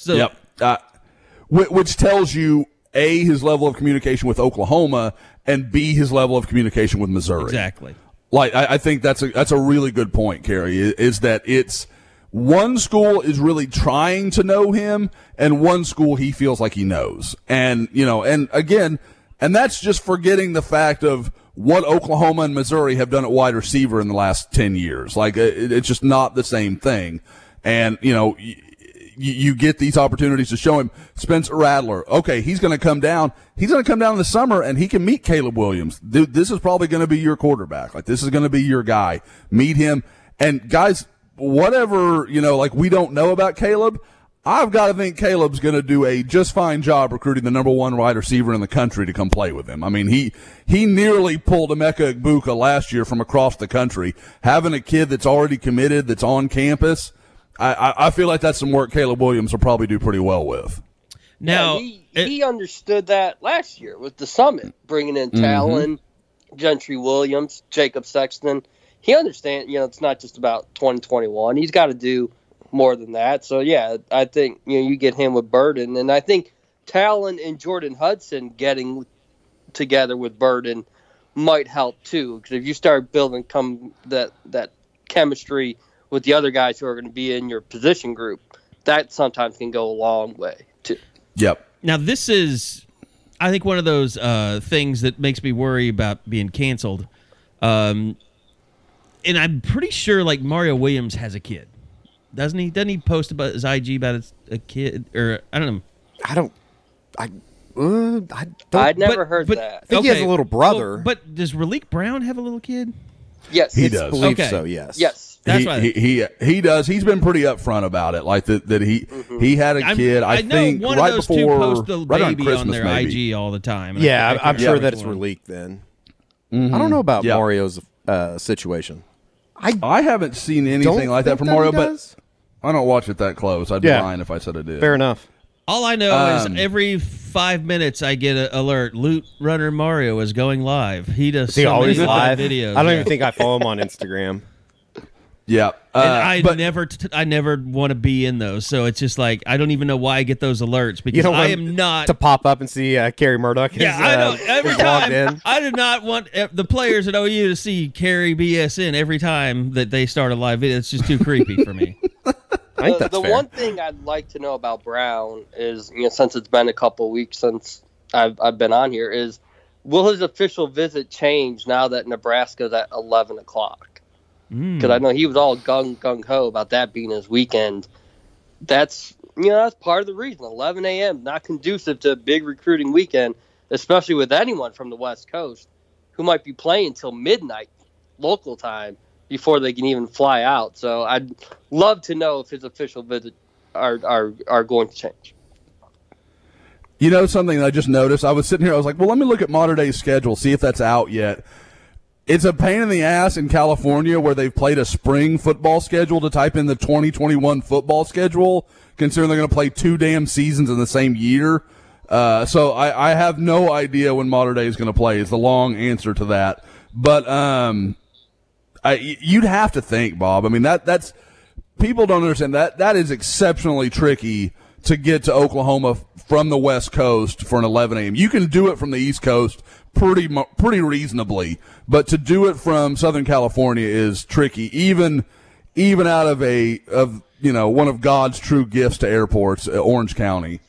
Which tells you, A, his level of communication with Oklahoma, and B, his level of communication with Missouri. Exactly. Like, I think that's a really good point, Kerry, is that it's one school is really trying to know him, and one school he feels like he knows. And, and again, and that's just forgetting the fact of what Oklahoma and Missouri have done at wide receiver in the last 10 years. Like, it's just not the same thing. And, you get these opportunities to show him. Spencer Rattler, okay, he's going to come down. He's going to come down in the summer, and he can meet Caleb Williams. Dude, this is probably going to be your quarterback. Like, this is going to be your guy. Meet him. And, guys, whatever, like we don't know about Caleb, I've got to think Caleb's going to do a just fine job recruiting the number one wide receiver in the country to come play with him. I mean, he nearly pulled Emeka Egbuka last year from across the country. Having a kid that's already committed, that's on campus, I feel like that's some work Caleb Williams will probably do pretty well with. Now he understood that last year with the summit, bringing in Talon, Gentry Williams, Jacob Sexton. He understands, it's not just about 2021. He's got to do more than that. So, yeah, I think, you get him with Burden. And I think Talon and Jordan Hudson getting together with Burden might help, too. Because if you start building that chemistry with the other guys who are going to be in your position group, that sometimes can go a long way, too. Yep. Now, this is, I think, one of those things that makes me worry about being canceled. And I'm pretty sure, like, Mario Williams has a kid. Doesn't he? Doesn't he post about his IG about a kid? Or, I don't know. I'd never heard that. I think he has a little brother. Well, but does Raleek Brown have a little kid? Yes. He does. I believe Okay. so, yes. Yes. That's right. He does. He's been pretty upfront about it, like that he had a kid. I know think one right of those before, two post the right on baby Christmas, on their maybe. IG all the time. Yeah, I'm sure that which it's one. Raleek then. I don't know about Mario's situation. I haven't seen anything like that from Mario, but I don't watch it that close. I'd be lying if I said I did. Fair enough. All I know is every 5 minutes I get an alert. Loot Runner Mario is going live. He does. Is he always live? Videos. I don't even think I follow him on Instagram. Yeah, and I never want to be in those, so it's just like I don't even know why I get those alerts because I am not to pop up and see Kerry Murdoch. I know every logged time. in. I do not want the players at OU to see Kerry BSN every time that they start a live video. It's just too creepy for me. I think that's the fair. one thing I'd like to know about Brown is, since it's been a couple weeks since I've been on here, is will his official visit change now that Nebraska's at 11 o'clock? Because I know he was all gung-ho about that being his weekend. That's part of the reason. 11 a.m., not conducive to a big recruiting weekend, especially with anyone from the West Coast who might be playing till midnight local time before they can even fly out. So I'd love to know if his official visits are going to change. Something that I just noticed? I was sitting here, I was like, well, let me look at Modern Day's schedule, see if that's out yet. It's a pain in the ass in California where they've played a spring football schedule to type in the 2021 football schedule, considering they're going to play 2 damn seasons in the same year. So I have no idea when Modern Day is going to play is the long answer to that. But you'd have to think, Bob. I mean, that's people don't understand that is exceptionally tricky to get to Oklahoma from the West Coast for an 11 a.m. You can do it from the East Coast pretty reasonably, but to do it from Southern California is tricky, even out of one of God's true gifts to airports, Orange County.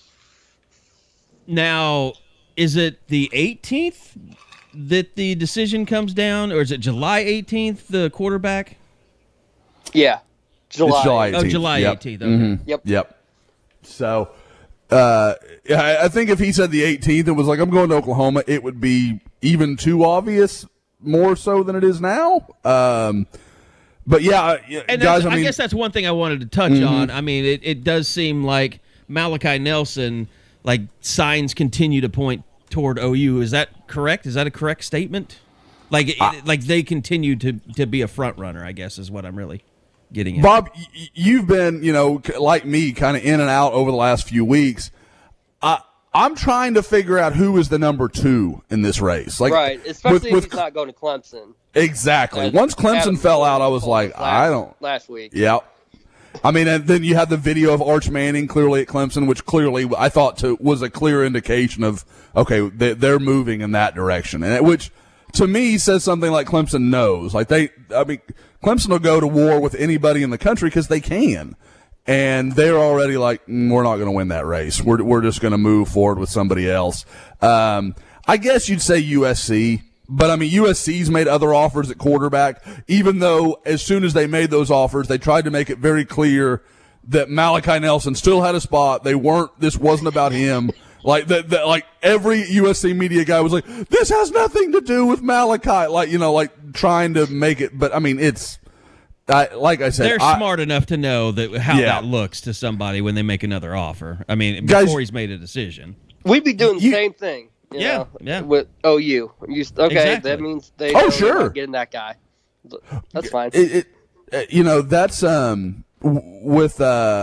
Now, is it the 18th that the decision comes down, or is it July 18th, the quarterback? Yeah, July 18th. Oh, July 18th. Okay. Mm-hmm. Yep. So, I think if he said the 18th and was like, I'm going to Oklahoma, it would be even too obvious, more so than it is now. But yeah, and guys, I guess that's one thing I wanted to touch on. I mean, it does seem like Malachi Nelson, like signs continue to point toward OU. Is that correct? Is that a correct statement? Like they continue to be a front runner, I guess, is what I'm really. getting in. Bob, you've been, like me, kind of in and out over the last few weeks. I'm trying to figure out who is the number 2 in this race. Like, right, especially if he's not going to Clemson. Exactly. Once Clemson fell out, I was like, last week. Yeah. I mean, and then you had the video of Arch Manning clearly at Clemson, which clearly I thought was a clear indication of, okay, they're moving in that direction. And which, to me, says something like Clemson knows. Like, Clemson will go to war with anybody in the country because they can. And they're already like, we're not going to win that race. We're just going to move forward with somebody else. I guess you'd say USC, but I mean, USC's made other offers at quarterback, even though as soon as they made those offers, they tried to make it very clear that Malachi Nelson still had a spot. This wasn't about him. Like like every USC media guy was like, this has nothing to do with Malachi. Like trying to make it, but I mean, like I said, they're smart enough to know how that looks to somebody when they make another offer. I mean, before he's made a decision. We'd be doing the same thing. Yeah. With OU. Exactly. That means they sure. They're not getting that guy. That's fine. That's with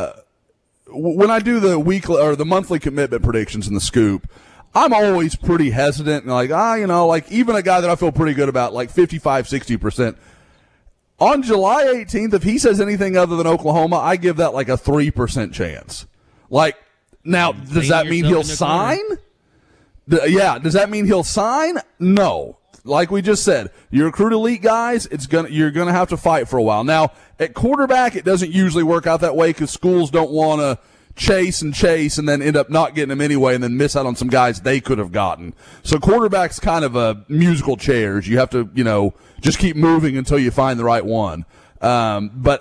when I do the weekly or the monthly commitment predictions in the Scoop, I'm always pretty hesitant and like even a guy that I feel pretty good about, like 55-60%. On July 18th, if he says anything other than Oklahoma, I give that like a 3% chance. Like, now, does that mean he'll sign? Does that mean he'll sign? No. Like we just said, you recruit elite guys, you're gonna have to fight for a while. Now, at quarterback, it doesn't usually work out that way because schools don't want to chase and then end up not getting them anyway and then miss out on some guys they could have gotten. So quarterback's kind of a musical chairs. You have to, just keep moving until you find the right one. But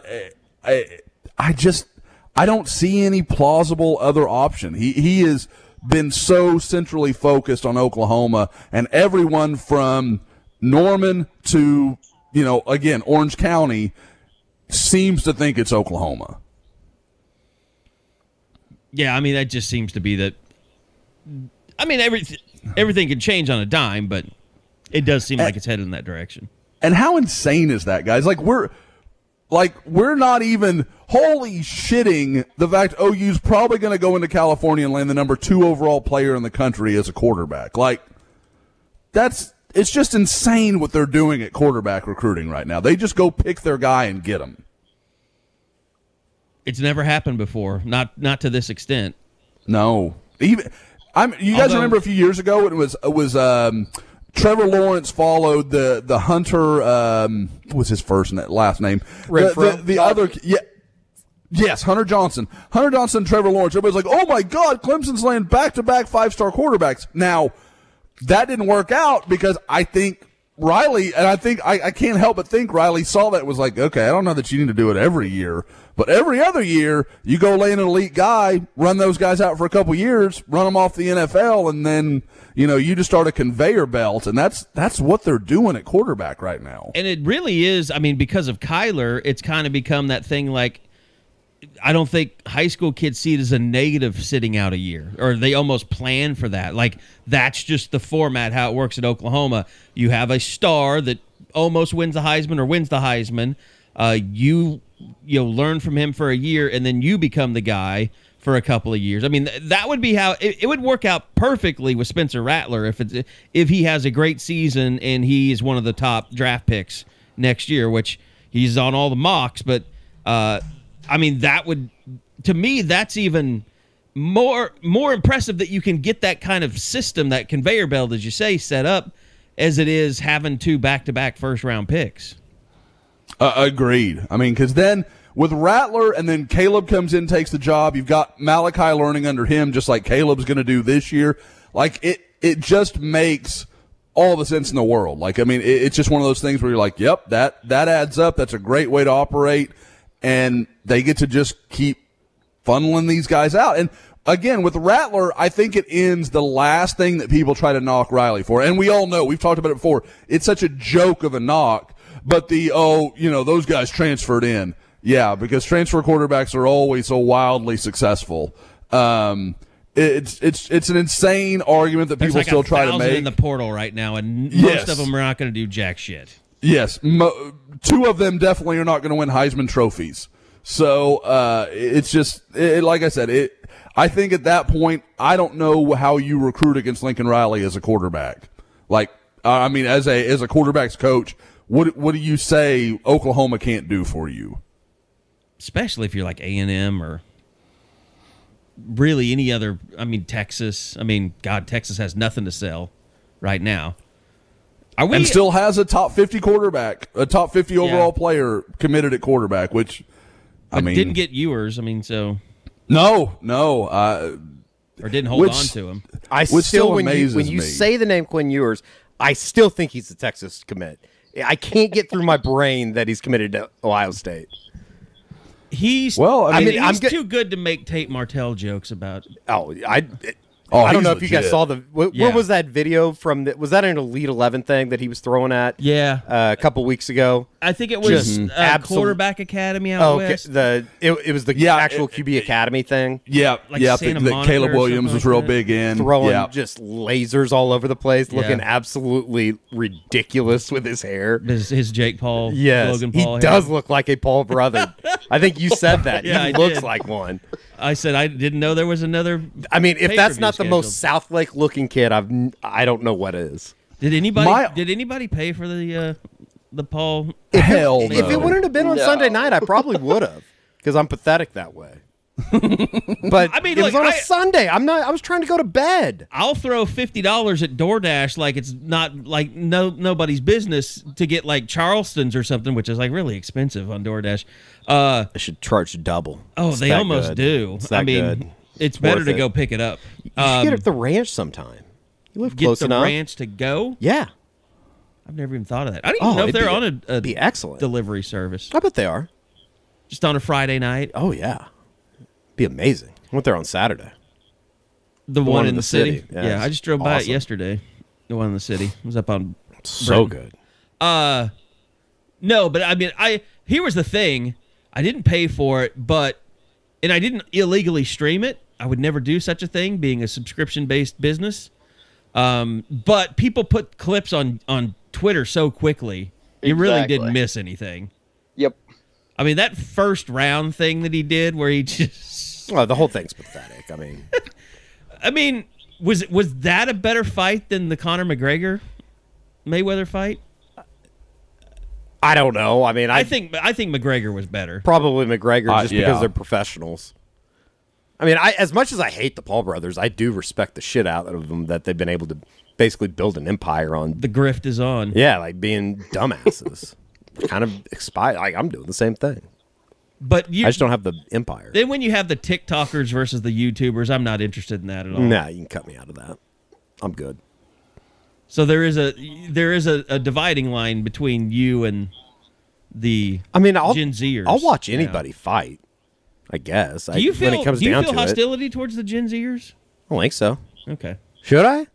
I don't see any plausible other option. He has been so centrally focused on Oklahoma, and everyone from Norman to, again, Orange County seems to think it's Oklahoma. Yeah, I mean, that just seems to be that. I mean, everything can change on a dime, but it does seem like it's headed in that direction. And how insane is that, guys? We're not even holy shitting the fact OU's probably going to go into California and land the number 2 overall player in the country as a quarterback. It's just insane what they're doing at quarterback recruiting right now. They just go pick their guy and get him. It's never happened before, not to this extent. No, you guys remember a few years ago it was Trevor Lawrence followed the Hunter. What was his first and last name? The other, yes, Hunter Johnson. Hunter Johnson, Trevor Lawrence. Everybody's like, oh my God, Clemson's laying back-to-back 5-star quarterbacks. Now, that didn't work out because I think Riley, and I can't help but think Riley saw that and was like, okay, I don't know that you need to do it every year, but every other year you go lay an elite guy, run those guys out for a couple years, run them off the NFL, and then you just start a conveyor belt, and that's what they're doing at quarterback right now. And it really is. I mean, because of Kyler, it's kind of become that thing. Like, I don't think high school kids see it as a negative sitting out a year, or they almost plan for that. Like, that's just the format, how it works at Oklahoma. You have a star that almost wins the Heisman or wins the Heisman. You learn from him for a year, and then you become the guy for a couple of years. I mean, that would be how it would work out perfectly with Spencer Rattler if he has a great season and he is one of the top draft picks next year, which he's on all the mocks. But I mean, that would, to me, that's even more impressive that you can get that kind of system, that conveyor belt, as you say, set up, as it is having 2 back-to-back first-round picks. Agreed. I mean, because then with Rattler and then Caleb comes in, takes the job, you've got Malachi learning under him, just like Caleb's going to do this year. Like, it just makes all the sense in the world. Like, I mean, it's just one of those things where you're like, yep, that adds up. That's a great way to operate. And they get to just keep funneling these guys out. And again, with Rattler, I think it ends the last thing that people try to knock Riley for. And we all know, we've talked about it before, it's such a joke of a knock. But those guys transferred in. Yeah, because transfer quarterbacks are always so wildly successful. It's an insane argument that people still try to make. In the portal right now, and most of them are not going to do jack shit. Yes, two of them definitely are not going to win Heisman trophies. So it's just like I said. I think at that point, I don't know how you recruit against Lincoln Riley as a quarterback. Like, I mean, as a quarterback's coach, what do you say Oklahoma can't do for you? Especially if you're like A&M or really any other. I mean, Texas. I mean, God, Texas has nothing to sell right now. And still has a top 50 quarterback, a top 50 overall player committed at quarterback, which I mean didn't get Ewers. I mean, so no, or didn't hold on to him. I still when you say the name Quinn Ewers, I still think he's a Texas commit. I can't get through my brain that he's committed to Ohio State. He's he's too good to make Tate Martell jokes about. I don't know if you guys saw where was that video from? Was that an Elite 11 thing that he was throwing at? Yeah, a couple weeks ago. I think it was Quarterback Academy out west. It was the actual QB Academy thing. Yeah, that Caleb Williams was real big in throwing just lasers all over the place, looking absolutely ridiculous with his hair. His Jake Paul, Logan Paul. He does look like a Paul brother. I think you said that. He looks like one. I said I didn't know there was another. I mean, if that's not the most South Lake looking kid, I don't know what is. Did anybody pay for the Paul? Hell no. If it wouldn't have been on Sunday night, I probably would have, because I'm pathetic that way. But I mean, it was on a Sunday. I was trying to go to bed. I'll throw $50 at DoorDash like it's not like nobody's business to get like Charleston's or something, which is like really expensive on DoorDash. I should charge double. Oh, they almost do. I mean, it's better to go pick it up. You should get it at the ranch sometime. You live close enough. Get the ranch to go? Yeah. I've never even thought of that. I don't even know if they're on a be excellent delivery service. I bet they are. Just on a Friday night. Oh, yeah. Be amazing. I went there on Saturday. The one in the city? Yeah, I just drove by it yesterday. The one in the city. It was up on so good. No, but I mean, here was the thing. I didn't pay for it, and I didn't illegally stream it. I would never do such a thing, being a subscription-based business. But people put clips on Twitter so quickly, you really didn't miss anything. Yep. I mean, that first round thing that he did where he just... Well, the whole thing's pathetic. I mean, was that a better fight than the Conor McGregor Mayweather fight? I don't know. I mean, I think McGregor was better. Probably McGregor just because they're professionals. I mean, as much as I hate the Paul brothers, I do respect the shit out of them that they've been able to basically build an empire on. The grift is on. Yeah, like being dumbasses. Kind of expire. Like, I'm doing the same thing. But I just don't have the empire. Then when you have the TikTokers versus the YouTubers, I'm not interested in that at all. Nah, you can cut me out of that. I'm good. So there is a dividing line between you and the Gen Zers. I'll watch anybody fight, I guess. Do you feel when it comes down to hostility towards the Gen Zers? I don't think so. Okay. Should I?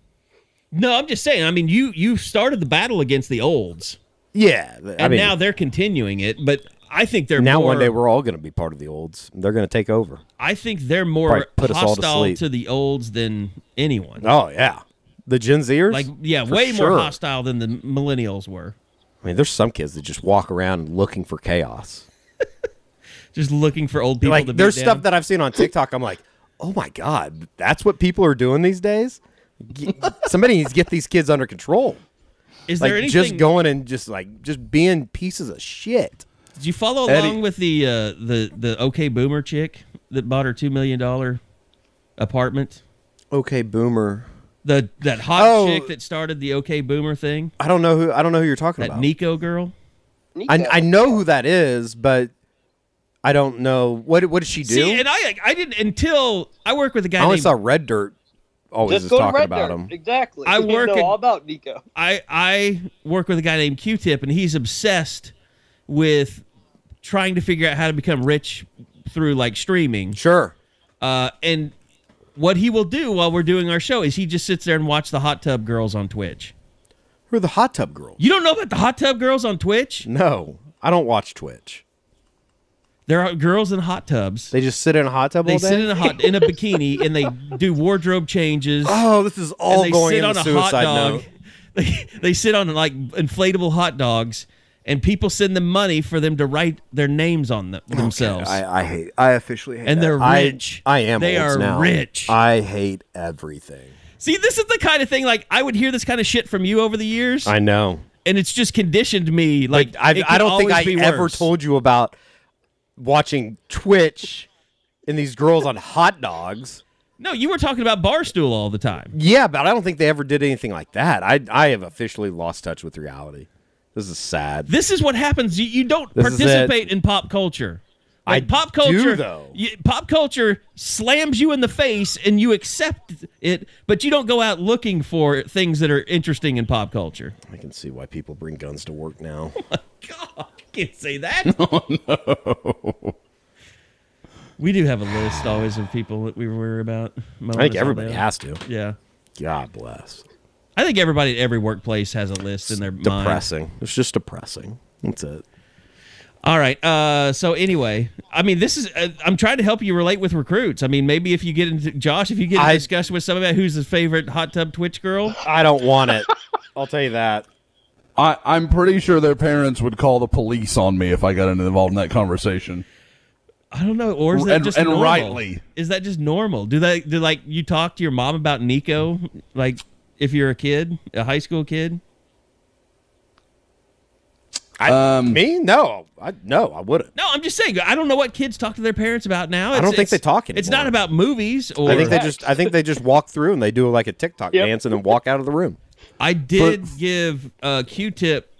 No, I'm just saying. I mean, you started the battle against the olds. Yeah. And now they're continuing it, but I think they're now one day we're all going to be part of the olds. They're going to take over. I think they're more hostile to the olds than anyone. Oh, yeah. The Gen Zers? Way more hostile than the millennials were. I mean, there's some kids that just walk around looking for chaos. Just looking for old people to beat there's down. stuff that I've seen on TikTok. I'm like, oh, my God, that's what people are doing these days? Somebody needs to get these kids under control. Is there anything... Just going and just being pieces of shit. Did you follow along with the OK Boomer chick that bought her $2 million apartment? OK Boomer. That hot chick that started the OK Boomer thing? I don't know who you're talking about. That Nico girl? I know who that is, but I don't know. What did she do? See, and I didn't until I work with a guy I only saw Red Dirt always just is talking about him. Exactly. I know all about Nico. I work with a guy named Q-Tip, and he's obsessed with trying to figure out how to become rich through streaming. Sure. And what he will do while we're doing our show is he just sits there and watch the hot tub girls on Twitch. Who are the hot tub girls? You don't know about the hot tub girls on Twitch? No, I don't watch Twitch. There are girls in hot tubs. They just sit in a hot tub all day? They sit in a bikini, and they do wardrobe changes. Oh, this is all going in the suicide note. they sit on like inflatable hot dogs, and people send them money for them to write their names on themselves. Okay. I officially hate and that. they're rich. I am. They are now. rich. I hate everything. See, this is the kind of thing, like, I would hear this kind of shit from you over the years. I know. And it's just conditioned me. Like, I don't think I ever worse. told you about watching Twitch and these girls on hot dogs. No, you were talking about Barstool all the time. Yeah, but I don't think they ever did anything like that. I have officially lost touch with reality. This is sad. This is what happens. You don't participate in pop culture. Like, pop culture, do, though. Pop culture slams you in the face, and you accept it, but you don't go out looking for things that are interesting in pop culture. I can see why people bring guns to work now. Oh my God, you can't say that. Oh, no. We do have a list always of people that we worry about. I think everybody has to. Yeah. God bless. I think everybody at every workplace has a list in their mind. Depressing. It's just depressing. That's it. All right. So anyway, I mean, this is. I'm trying to help you relate with recruits. I mean, maybe if you get into Josh, if you get in a discussion with somebody who's his favorite hot tub Twitch girl, I don't want it. I'll tell you that. I'm pretty sure their parents would call the police on me if I got involved in that conversation. I don't know. Or is that just normal? Rightly. Is that just normal? Do like you talk to your mom about Nico? Like if you're a kid, a high school kid. Me? No. I wouldn't. No, I'm just saying. I don't know what kids talk to their parents about now. I don't think they talk anymore. It's not about movies. Or I think they just walk through and they do like a TikTok dance and then walk out of the room. I did give Q-Tip.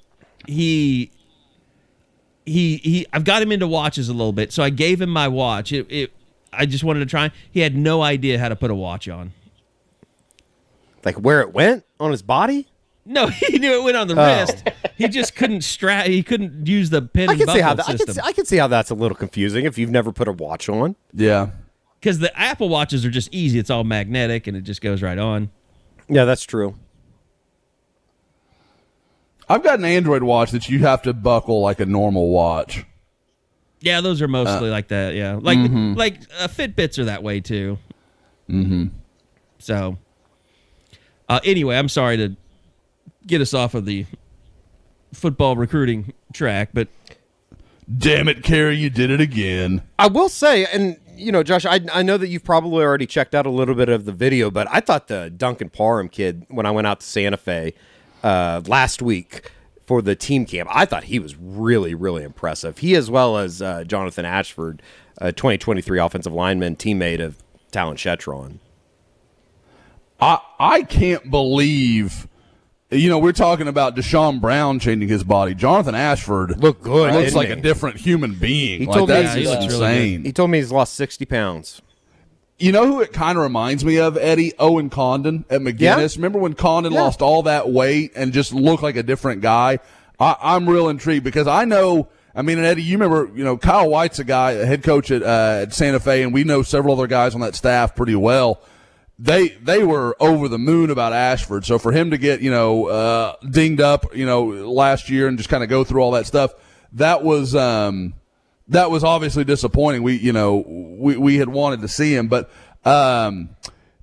I've got him into watches a little bit, so I gave him my watch. I just wanted to try. He had no idea how to put a watch on. Like where it went on his body? No, he knew it went on the wrist. He just couldn't strap. He couldn't use the pin and buckle system. I can see how that's a little confusing if you've never put a watch on. Yeah, because the Apple watches are just easy. It's all magnetic and it just goes right on. Yeah, that's true. I've got an Android watch that you have to buckle like a normal watch. Yeah, those are mostly like that. Yeah, like Fitbits are that way too. Mm-hmm. So, anyway, I'm sorry to get us off of the football recruiting track, but damn it, Carrie, you did it again. I will say, and Josh, I know that you've probably already checked out a little bit of the video, but I thought the Duncan Parham kid, when I went out to Santa Fe last week for the team camp, I thought he was really, really impressive. He, as well as Jonathan Ashford, 2023 offensive lineman, teammate of Talon Shetron. I can't believe... we're talking about Deshaun Brown changing his body. Jonathan Ashford looks like a different human being. He told me that's he looks insane. Really he told me he's lost 60 pounds. You know who it kind of reminds me of, Eddie? Owen Condon at McGinnis. Yeah? Remember when Condon lost all that weight and just looked like a different guy? I'm real intrigued because I know, and Eddie, you remember, Kyle White's a head coach at Santa Fe, and we know several other guys on that staff pretty well. They were over the moon about Ashford. So for him to get, dinged up, last year and just kind of go through all that stuff, that was obviously disappointing. We had wanted to see him, but Parham,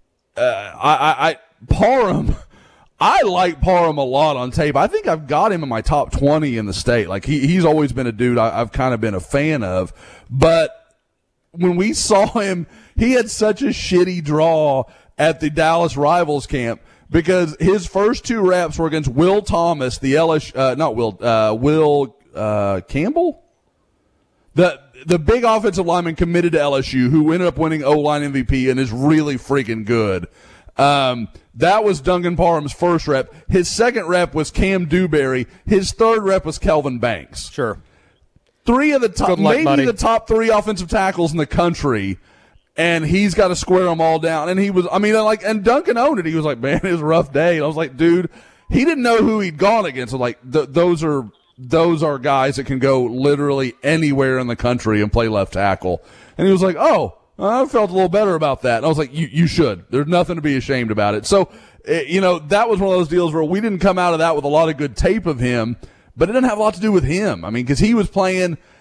I like Parham a lot on tape. I think I've got him in my top 20 in the state. Like he's always been a dude I've kind of been a fan of, but when we saw him, he had such a shitty draw at the Dallas Rivals camp because his first two reps were against Will Thomas, the Will Campbell, the big offensive lineman committed to LSU, who ended up winning O-line MVP and is really freaking good. That was Duncan Parham's first rep. His second rep was Cam Dewberry. His third rep was Kelvin Banks. Sure. Three of the top, Good luck, maybe buddy. the top three offensive tackles in the country. And he's got to square them all down. And he was, and Duncan owned it. He was like, man, it was a rough day. And I was like, dude, he didn't know who he'd gone against. So those are guys that can go literally anywhere in the country and play left tackle. And he was like, oh, I felt a little better about that. And I was like, you should. There's nothing to be ashamed about it. So, that was one of those deals where we didn't come out of that with a lot of good tape of him, but it didn't have a lot to do with him. Because he was playing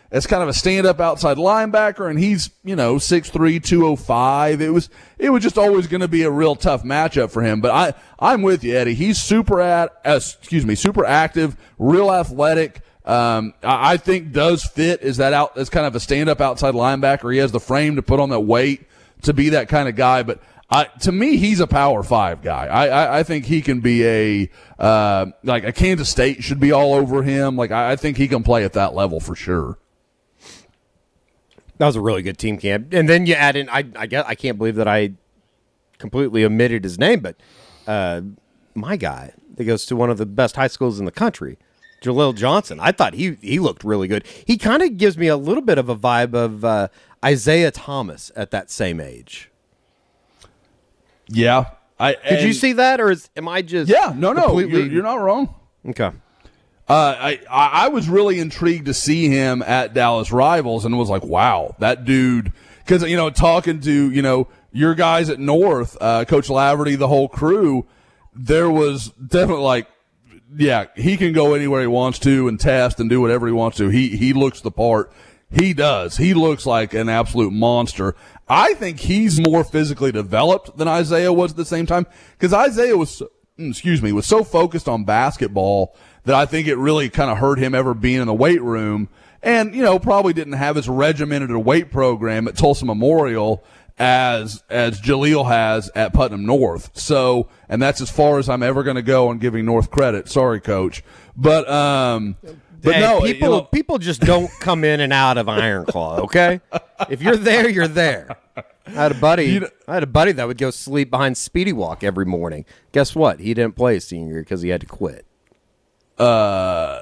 as kind of a stand-up outside linebacker, and he's, 6'3", 205. It was just always going to be a real tough matchup for him. But I'm with you, Eddie. He's super active, real athletic. I think does fit as kind of a stand-up outside linebacker. He has the frame to put on that weight to be that kind of guy. But to me, he's a Power 5 guy. I think he can be like a Kansas State should be all over him. Like I think he can play at that level for sure. That was a really good team camp. And then you add in, I guess I can't believe that I completely omitted his name, but my guy that goes to one of the best high schools in the country, Jaleel Johnson. I thought he looked really good. He kind of gives me a little bit of a vibe of Isaiah Thomas at that same age. Yeah. Did you see that, or am I just no, you're not wrong. Okay. I was really intrigued to see him at Dallas Rivals and was like, wow, that dude, because, talking to, your guys at North, Coach Laverty, the whole crew, there was definitely like, yeah, he can go anywhere he wants to and test and do whatever he wants to. He looks the part. He does. He looks like an absolute monster. I think he's more physically developed than Isaiah was at the same time, because Isaiah was so focused on basketball that I think it really kind of hurt him ever being in the weight room, and probably didn't have as regimented a weight program at Tulsa Memorial as Jaleel has at Putnam North. So, and that's as far as I'm ever going to go on giving North credit. Sorry, Coach, but no, people just don't come in and out of Iron Claw. Okay, if you're there, you're there. I had a buddy that would go sleep behind Speedy Walk every morning. Guess what? He didn't play senior year because he had to quit. Was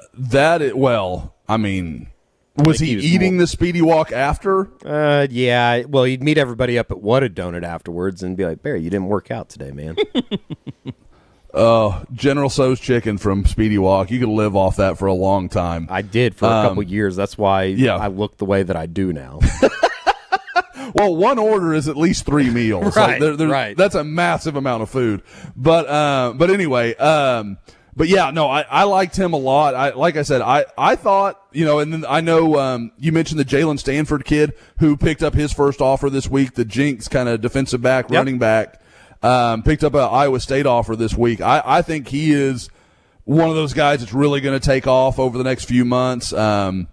he eating the Speedy Walk after? Yeah. Well, he'd meet everybody up at What a Donut afterwards and be like, Barry, you didn't work out today, man. General Tso's chicken from Speedy Walk. You could live off that for a long time. I did for a couple years. That's why I look the way that I do now. Well, one order is at least 3 meals. Right, like right. That's a massive amount of food. But anyway, but yeah, no, I liked him a lot. Like I said, I thought, and then I know you mentioned the Jalen Stanford kid who picked up his first offer this week, the Jinx kind of defensive back, running back, picked up an Iowa State offer this week. I think he is one of those guys that's really going to take off over the next few months. And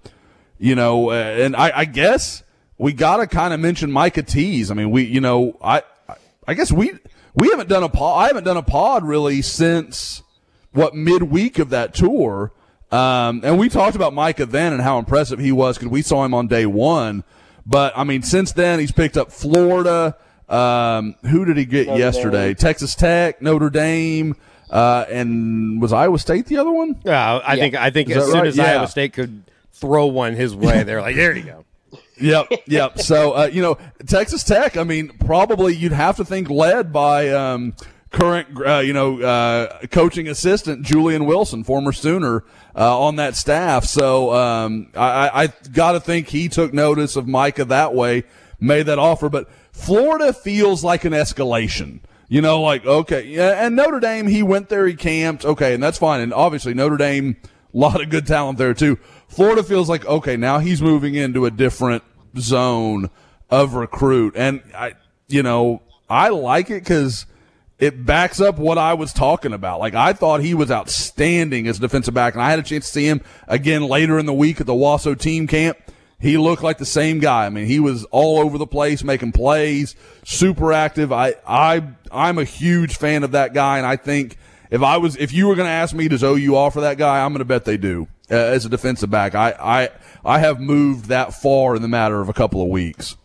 I guess we got to kind of mention Micah Tease. I mean, I guess we haven't done a pod. I haven't done a pod really since midweek of that tour. And we talked about Micah then and how impressive he was because we saw him on day one. But I mean, since then he's picked up Florida. Who did he get yesterday? Texas Tech, Notre Dame, and was Iowa State the other one? I think as soon as Iowa State could throw one his way, they're like, there you go. Yep. So, Texas Tech, I mean, probably you'd have to think led by current, coaching assistant Julian Wilson, former Sooner, on that staff. So I got to think he took notice of Micah that way, made that offer. But Florida feels like an escalation. Okay, yeah, and Notre Dame, he went there, he camped, okay, and that's fine. And obviously Notre Dame, a lot of good talent there too. Florida feels like, okay, now he's moving into a different zone of recruit. And I like it because it backs up what I was talking about. Like, I thought he was outstanding as a defensive back, and I had a chance to see him again later in the week at the Wasso team camp. He looked like the same guy. I mean, he was all over the place, making plays, super active. I'm a huge fan of that guy, and I think if you were going to ask me, does OU offer that guy, I'm going to bet they do as a defensive back. I have moved that far in the matter of a couple of weeks.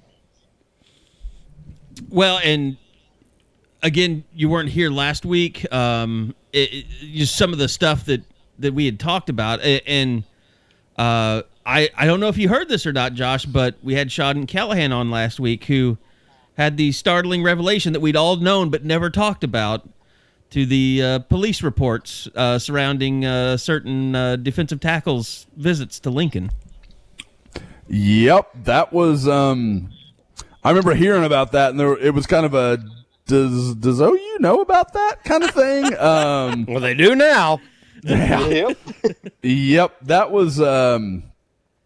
Well, and again, you weren't here last week. Just some of the stuff that we had talked about, and I don't know if you heard this or not, Josh, but we had Sean Callahan on last week who had the startling revelation that we'd all known but never talked about to the police reports surrounding certain defensive tackles' visits to Lincoln. Yep, that was I remember hearing about that, and it was kind of a does OU know about that kind of thing? Well, they do now. Yeah. Yep, that was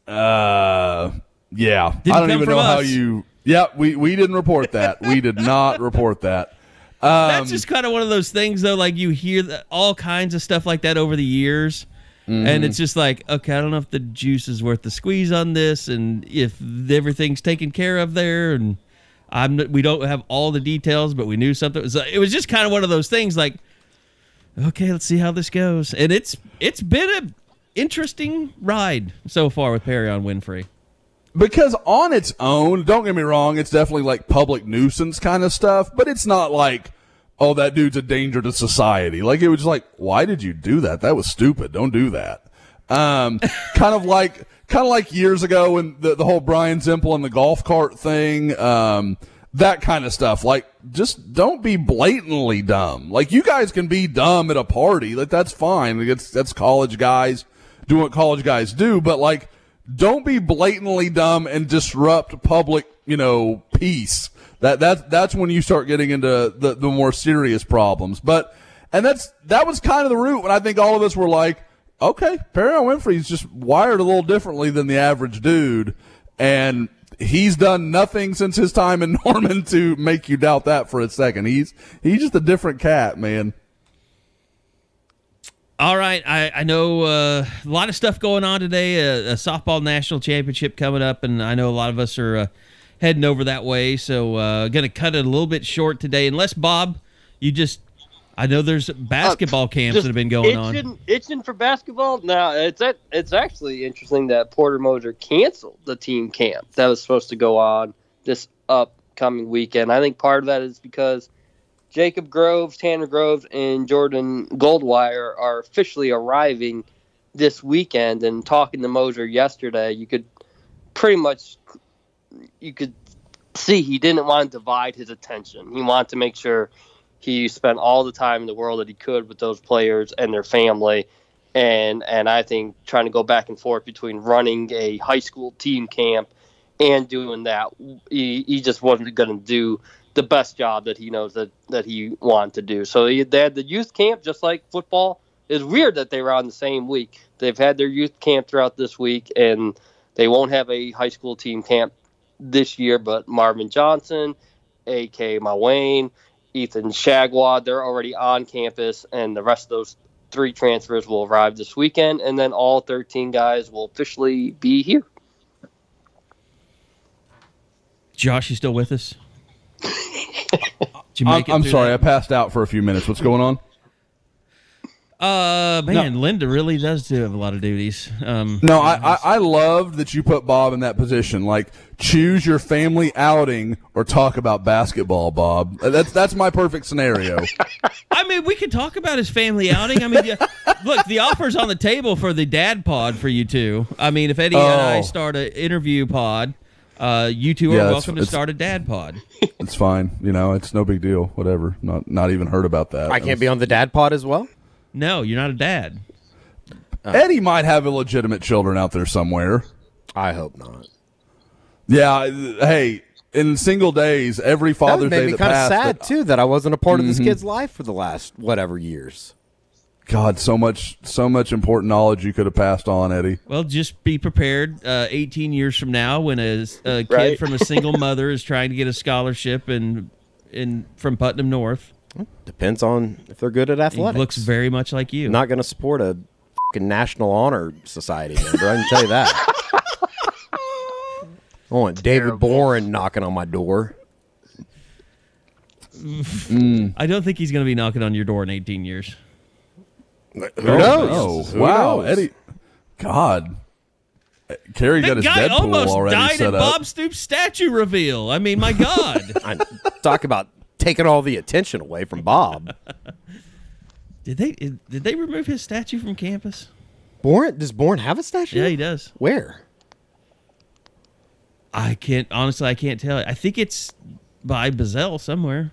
Yeah. Didn't I don't come even from know how us. you. Yeah, we didn't report that. We did not report that. That's just kind of one of those things, though. Like you hear all kinds of stuff like that over the years, and it's just like, okay, I don't know if the juice is worth the squeeze on this, and if everything's taken care of there, and we don't have all the details, but we knew something. It was just kind of one of those things, like, okay, let's see how this goes, and it's been an interesting ride so far with Perry on Winfrey. Because on its own, don't get me wrong, it's definitely like public nuisance kind of stuff, but it's not like, oh, that dude's a danger to society. Like, it was like, why did you do that? That was stupid. Don't do that. Kind of like years ago when the whole Brian Zimple and the golf cart thing, that kind of stuff. Like, just don't be blatantly dumb. Like, you guys can be dumb at a party. Like, that's fine. Like, that's college guys doing what college guys do, but like, don't be blatantly dumb and disrupt public, peace. That's when you start getting into the more serious problems. And that was kind of the root when I think all of us were like, okay, Perry Winfrey's just wired a little differently than the average dude, and he's done nothing since his time in Norman to make you doubt that for a second. He's just a different cat, man. All right, I know a lot of stuff going on today, a softball national championship coming up, and I know a lot of us are heading over that way, so going to cut it a little bit short today. Unless, Bob, I know there's basketball camps that have been going on. Itching for basketball? No, it's actually interesting that Porter Moser canceled the team camp that was supposed to go on this upcoming weekend. I think part of that is because Jacob Groves, Tanner Groves, and Jordan Goldwire are officially arriving this weekend. And talking to Moser yesterday, you could see he didn't want to divide his attention. He wanted to make sure he spent all the time in the world that he could with those players and their family. And I think trying to go back and forth between running a high school team camp and doing that, he just wasn't going to do the best job that he knows that he wanted to do. So they had the youth camp, just like football. It's weird that they were on the same week. They've had their youth camp throughout this week, and they won't have a high school team camp this year, but Marvin Johnson, A.K. Mawayne, Ethan Shagwad, they're already on campus, and the rest of those 3 transfers will arrive this weekend, and then all 13 guys will officially be here. Josh, you still with us? I'm sorry, I passed out for a few minutes. What's going on? Man, no. Linda really does have a lot of duties. I loved that you put Bob in that position. Like, choose your family outing or talk about basketball, Bob. That's my perfect scenario. I mean, we could talk about his family outing. I mean, look, the offer's on the table for the dad pod for you two. I mean, if Eddie and I start an interview pod, you two are welcome to start a dad pod. It's fine. It's no big deal. Whatever. Not even heard about that. I can't be on the dad pod as well? No, you're not a dad. Eddie might have illegitimate children out there somewhere. I hope not. Yeah, hey, in single days, every Father's Day that passed. That made me kind of sad, too, that I wasn't a part of this kid's life for the last whatever years. God, so much important knowledge you could have passed on, Eddie. Well, just be prepared 18 years from now when a kid from a single mother is trying to get a scholarship from Putnam North. Depends on if they're good at athletics. He looks very much like you. Not going to support a fucking National Honor Society member. I can tell you that. I want David Boren knocking on my door. I don't think he's going to be knocking on your door in 18 years. Who knows? Who knows? Eddie. God. Kerry got his Deadpool almost already died set at up. Bob Stoops' statue reveal. I mean, my God. Talk about taking all the attention away from Bob. Did they remove his statue from campus? Does Bourne have a statue? Yeah, he does. Where? I can't tell. I think it's by Bazell somewhere.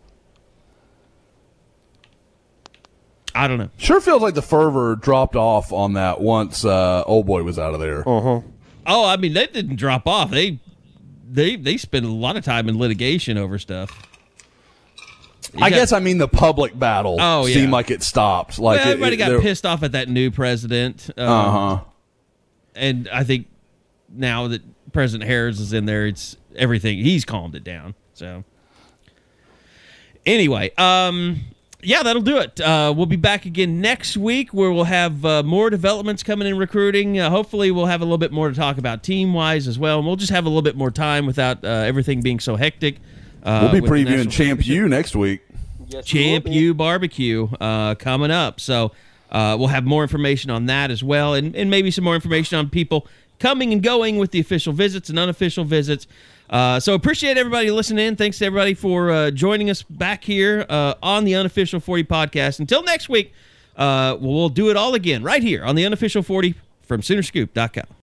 I don't know. Sure feels like the fervor dropped off on that once old boy was out of there. Uh-huh. Oh, I mean, they didn't drop off. They spent a lot of time in litigation over stuff. I guess I mean the public battle seemed like it stopped. Like everybody got pissed off at that new president. Uh-huh. And I think now that President Harris is in there, it's everything. He's calmed it down. So anyway, yeah, that'll do it. We'll be back again next week where we'll have more developments coming in recruiting. Hopefully we'll have a little bit more to talk about team-wise as well, and we'll just have a little bit more time without everything being so hectic. We'll be previewing Champ U next week. Yes, Champ U Barbecue coming up. So we'll have more information on that as well, and maybe some more information on people coming and going with the official visits and unofficial visits. So appreciate everybody listening in. Thanks to everybody for joining us back here on the Unofficial 40 podcast. Until next week, we'll do it all again right here on the Unofficial 40 from Soonerscoop.com.